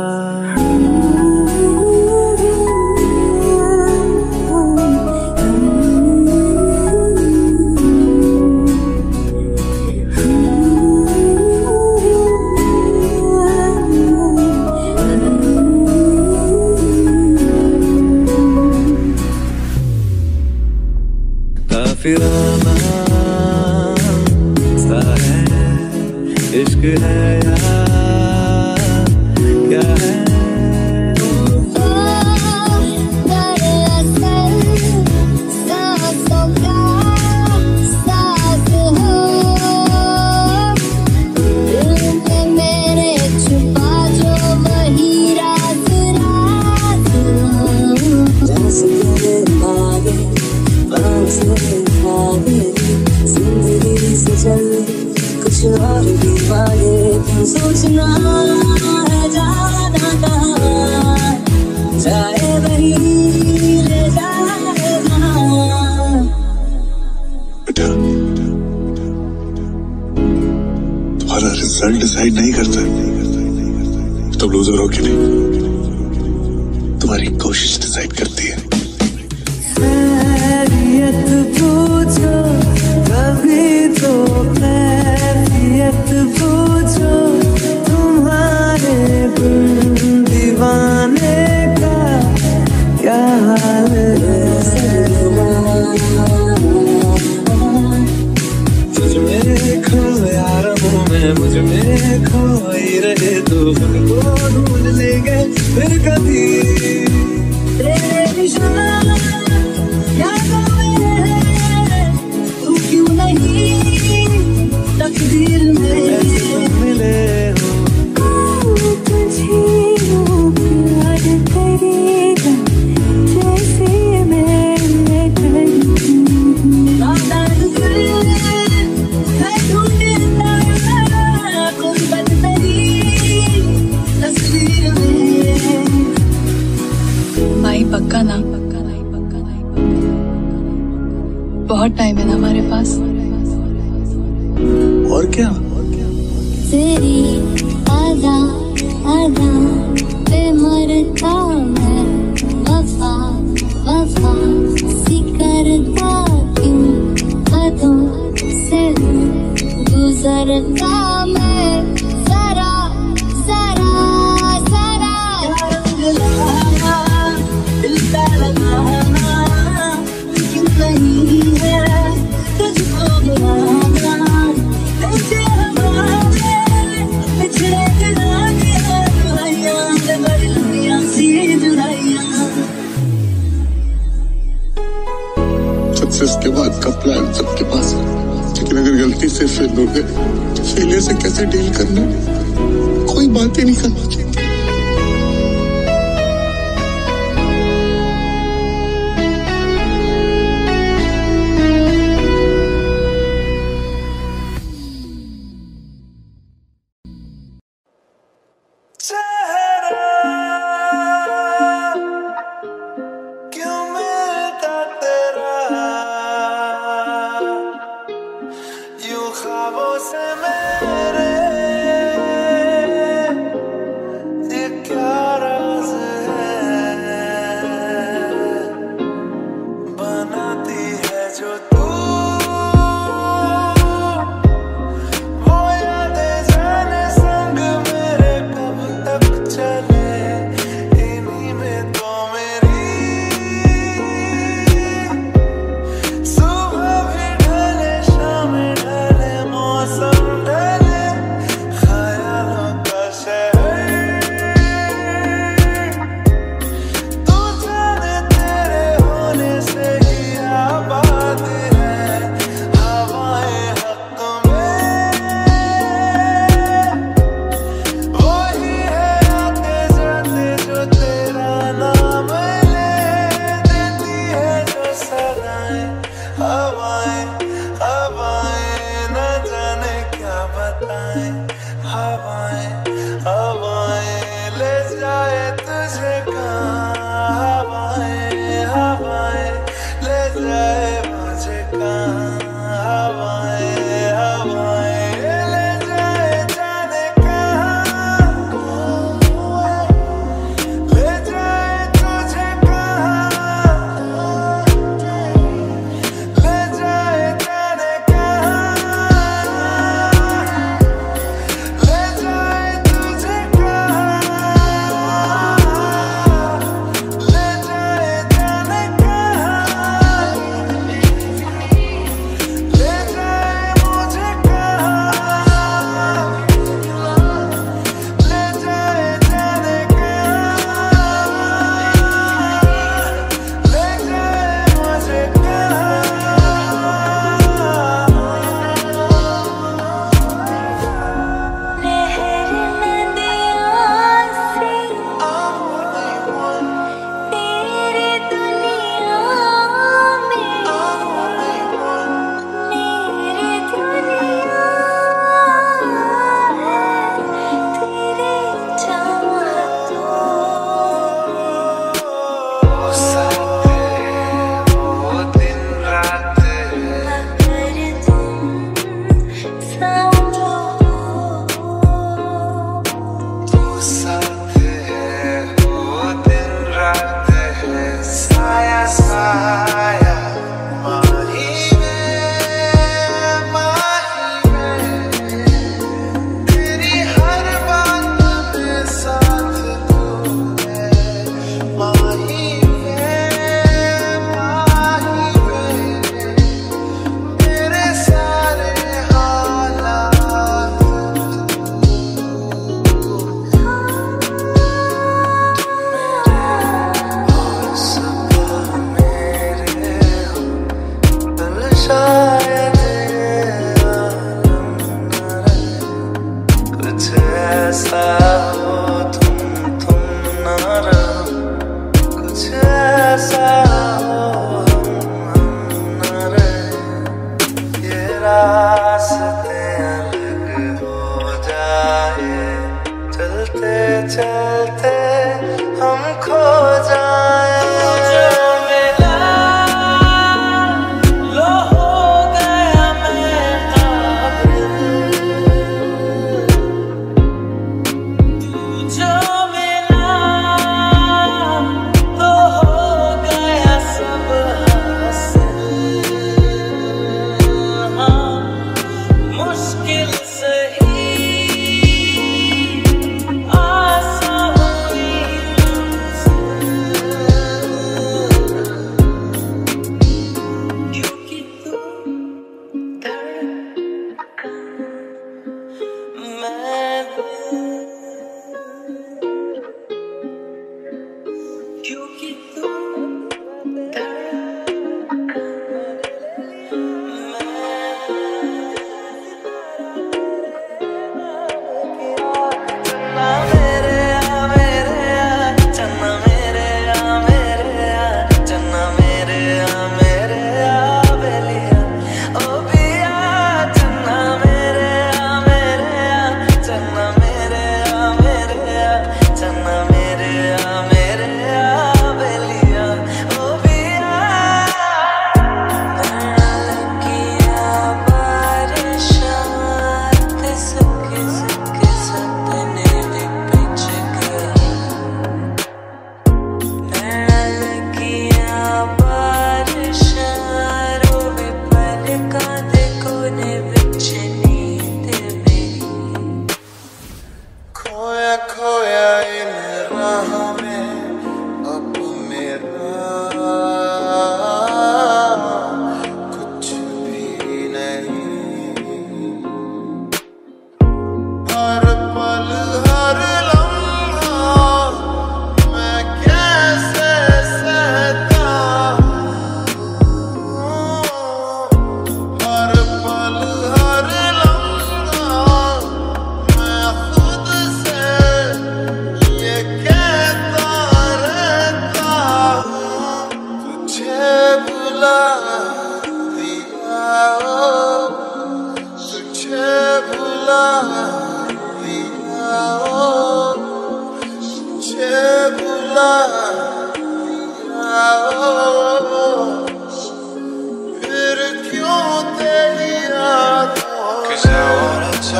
काफिराना सा है इश्क है यार क्या है। कुछ और भी वाले तुम सोचना है जाना कहाँ, जाए वही ले जाए जहाँ। बेटा तुम्हारा रिजल्ट डिसाइड नहीं करता तुम लूजर हो कि नहीं, तुम्हारी कोशिश डिसाइड करती है। खैरियत पूछो कभी तो खैरियत पूछो, तुम्हारे दीवाने का क्या हाल है। मुझ में खो यार मैं, मुझ में खोई रहे तो खुद को ढूंढ लेंगे फिर कभी। तेरे निशान यादों में तू क्यों नहीं तकदीर में मिले हो। तुझे प्यार करेगा जैसे मैं कोई बात नहीं तस्वीर में। माई पक्का ना, बहुत टाइम है ना हमारे पास। और क्या तेरी आधा आधा पे मरता मैं, वफा वफा सी करता क्यों, हदों से गुजरता मैं। जरा जरा जरा दिल पे लगाना क्यों नहीं है तुझको बुलाना। ऐसे हमारे पिछड़े दिलाने दुआइयां बड़ी दुनिया सी जुदाइयां। सक्सेस के बाद का प्लान सबके पास है, लेकिन अगर गलती से फेल हो गए तो फेलियर से कैसे डील करना, कोई बात ही नहीं करना चाहिए।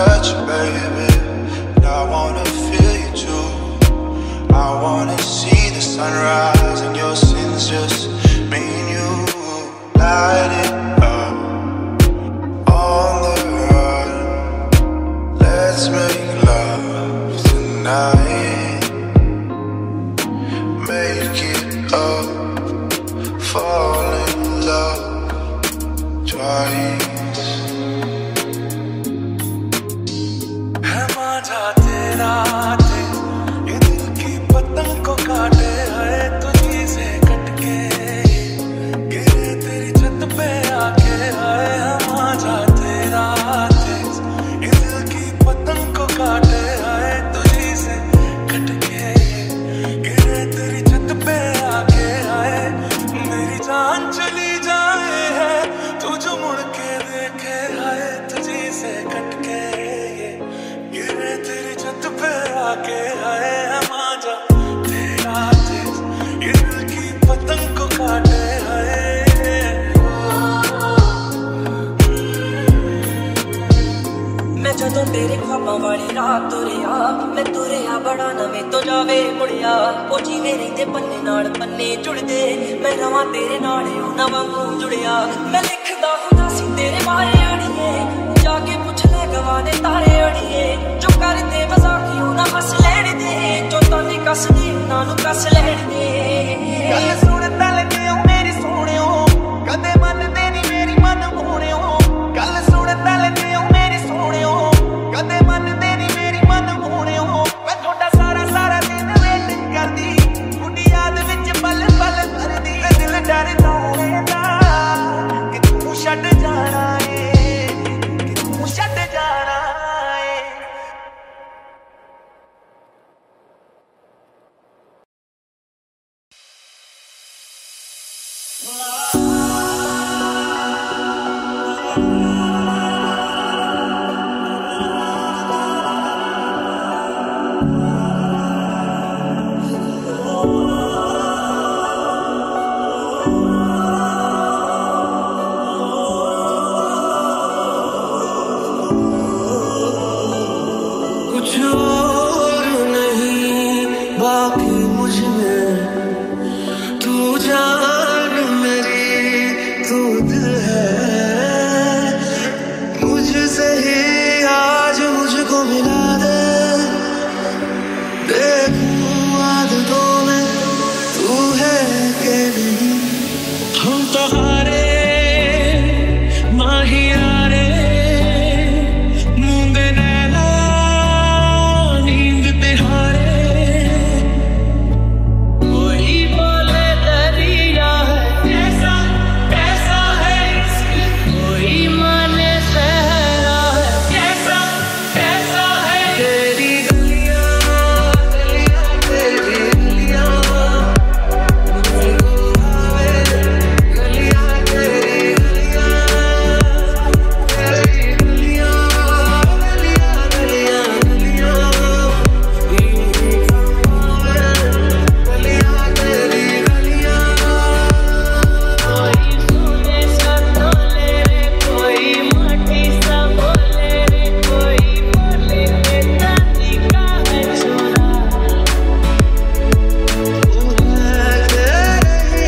touch you, baby. And I wanna feel you too. I wanna see the sunrise and your sins, just me and you. Light it up on the run. Let's make love tonight. Make it up, fall in love twice. है माझा तेरा तेज, ये दिल की पतंग को काटे, है तुझी से कटके गिरे तेरी छत पे आके। है माझा तेरा तेज, ये दिल की पतंग को काटे, है तुझी से कटके गिरे तेरी छत पे आके। है मेरी जान चली जाए है तू जो मुड़ के देखे, है तुझी से कटके गिरे तेरी छत पे आके। है माझा तेरा तेज, ये दिल की पतंग को काटे। है मैं जदों तेरे ख्वाबां वाली रात तुरिया, मैं तुरिया बड़ा नवें तो जावे मुड़िया। ओ जीवे रहिंदे पन्ने नाल पन्ने जुड़दे, मैं रवां तेरे नाल उन्हां वांगू जुड़िया। मैं लिखदा हुंदा सी तेरे बारे अड़िए, जाके पुछ ले गवा दे तारे अड़िए। जो करदे मजाकी उन्हां हस लैण दे, जो ताने कसदे उन्हां नूं कस लैण दे। गल सुण तल के ओ मेरी सोहणियो, कदे मनदे नी मेरी मन होणियो। गल सुण तल के ओ मेरी सोहणियो, कदे मनदे नी मेरी मन होणियो। मैं थोड़ा सारा सारा दिन वेट करदी, कुड़ी याद विच पल पल करदी। दिल डरदा रहंदा कि तू छड्ड जाना है, कि तू छड्ड जाना है। कुछ और नहीं बाकी मुझ में, तू जान मेरी तू दिल है। मुझसे ही आज मुझको मिला दे, देखूं आदतों में तू है कि नहीं। हम तो हारे माहिया रे, मूंगे नैना नींद पे हारे। कोई बोले दरिया है कैसा कैसा है इश्क, कोई माने सहरा है कैसा कैसा है। तेरी गलियां गलियां तेरी गलियां, मुझको भावे गलियां तेरी गलियां। तेरी गलियां गलियां गलियां गलियां, यूं ही भावे गलियां तेरी गलियां। कोई सोने सा तोले रे, कोई माटी सा बोले रे, कोई बोले के दादी का है छोरा। तू है तेरी,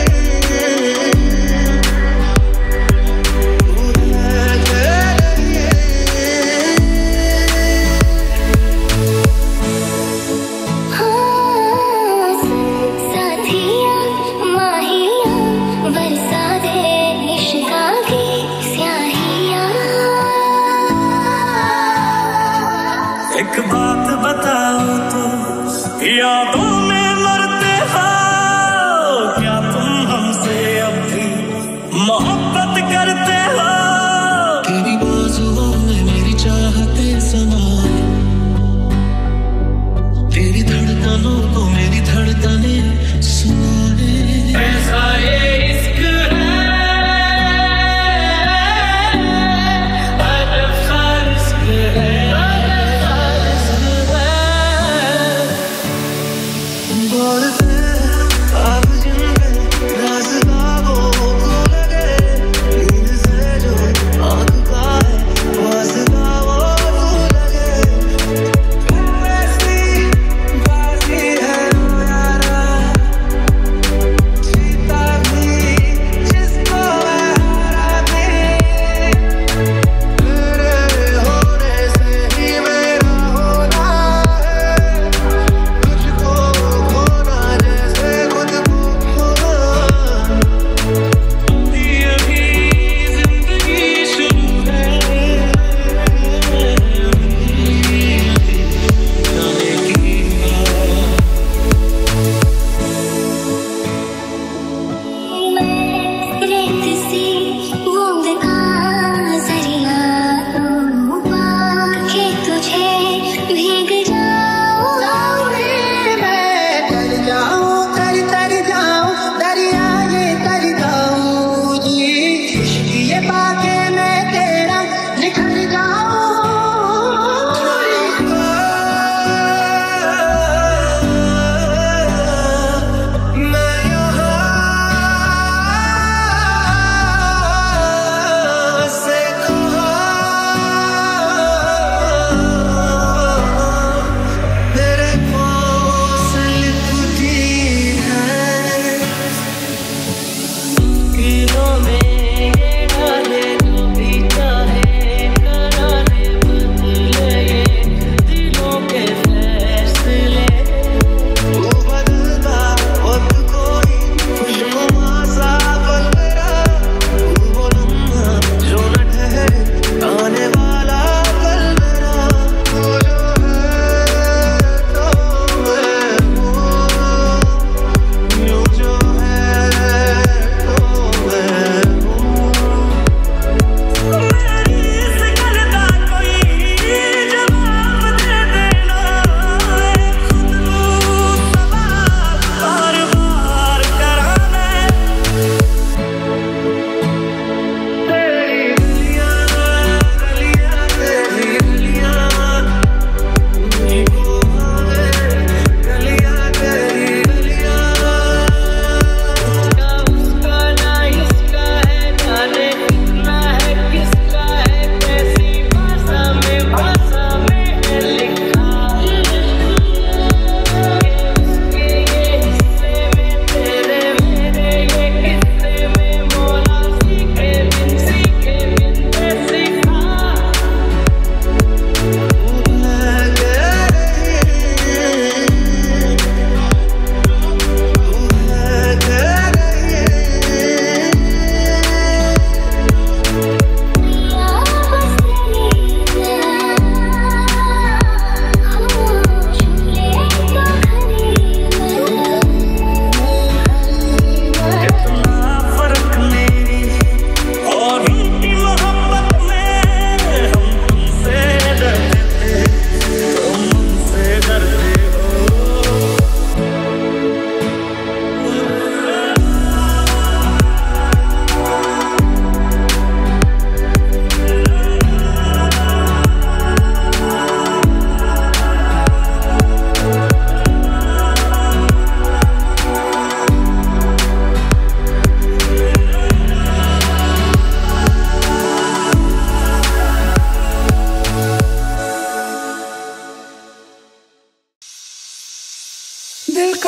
तू है तेरी। साथिया माहिया बरसा दे इश्का की स्याहिया। एक बात बताओ तो, यादों में मरते हो क्या तुम हमसे अब भी मोहब्बत करते हो। तेरी बाजुओं में मेरी चाहते समाए, तेरी धड़कनों को मेरी धड़कने सुनाए। ऐसा ये इश्क है, अजब सा इश्क है, अजब सा इश्क है। बोलते अब जिनके राज बागों को लगे,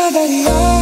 दरिया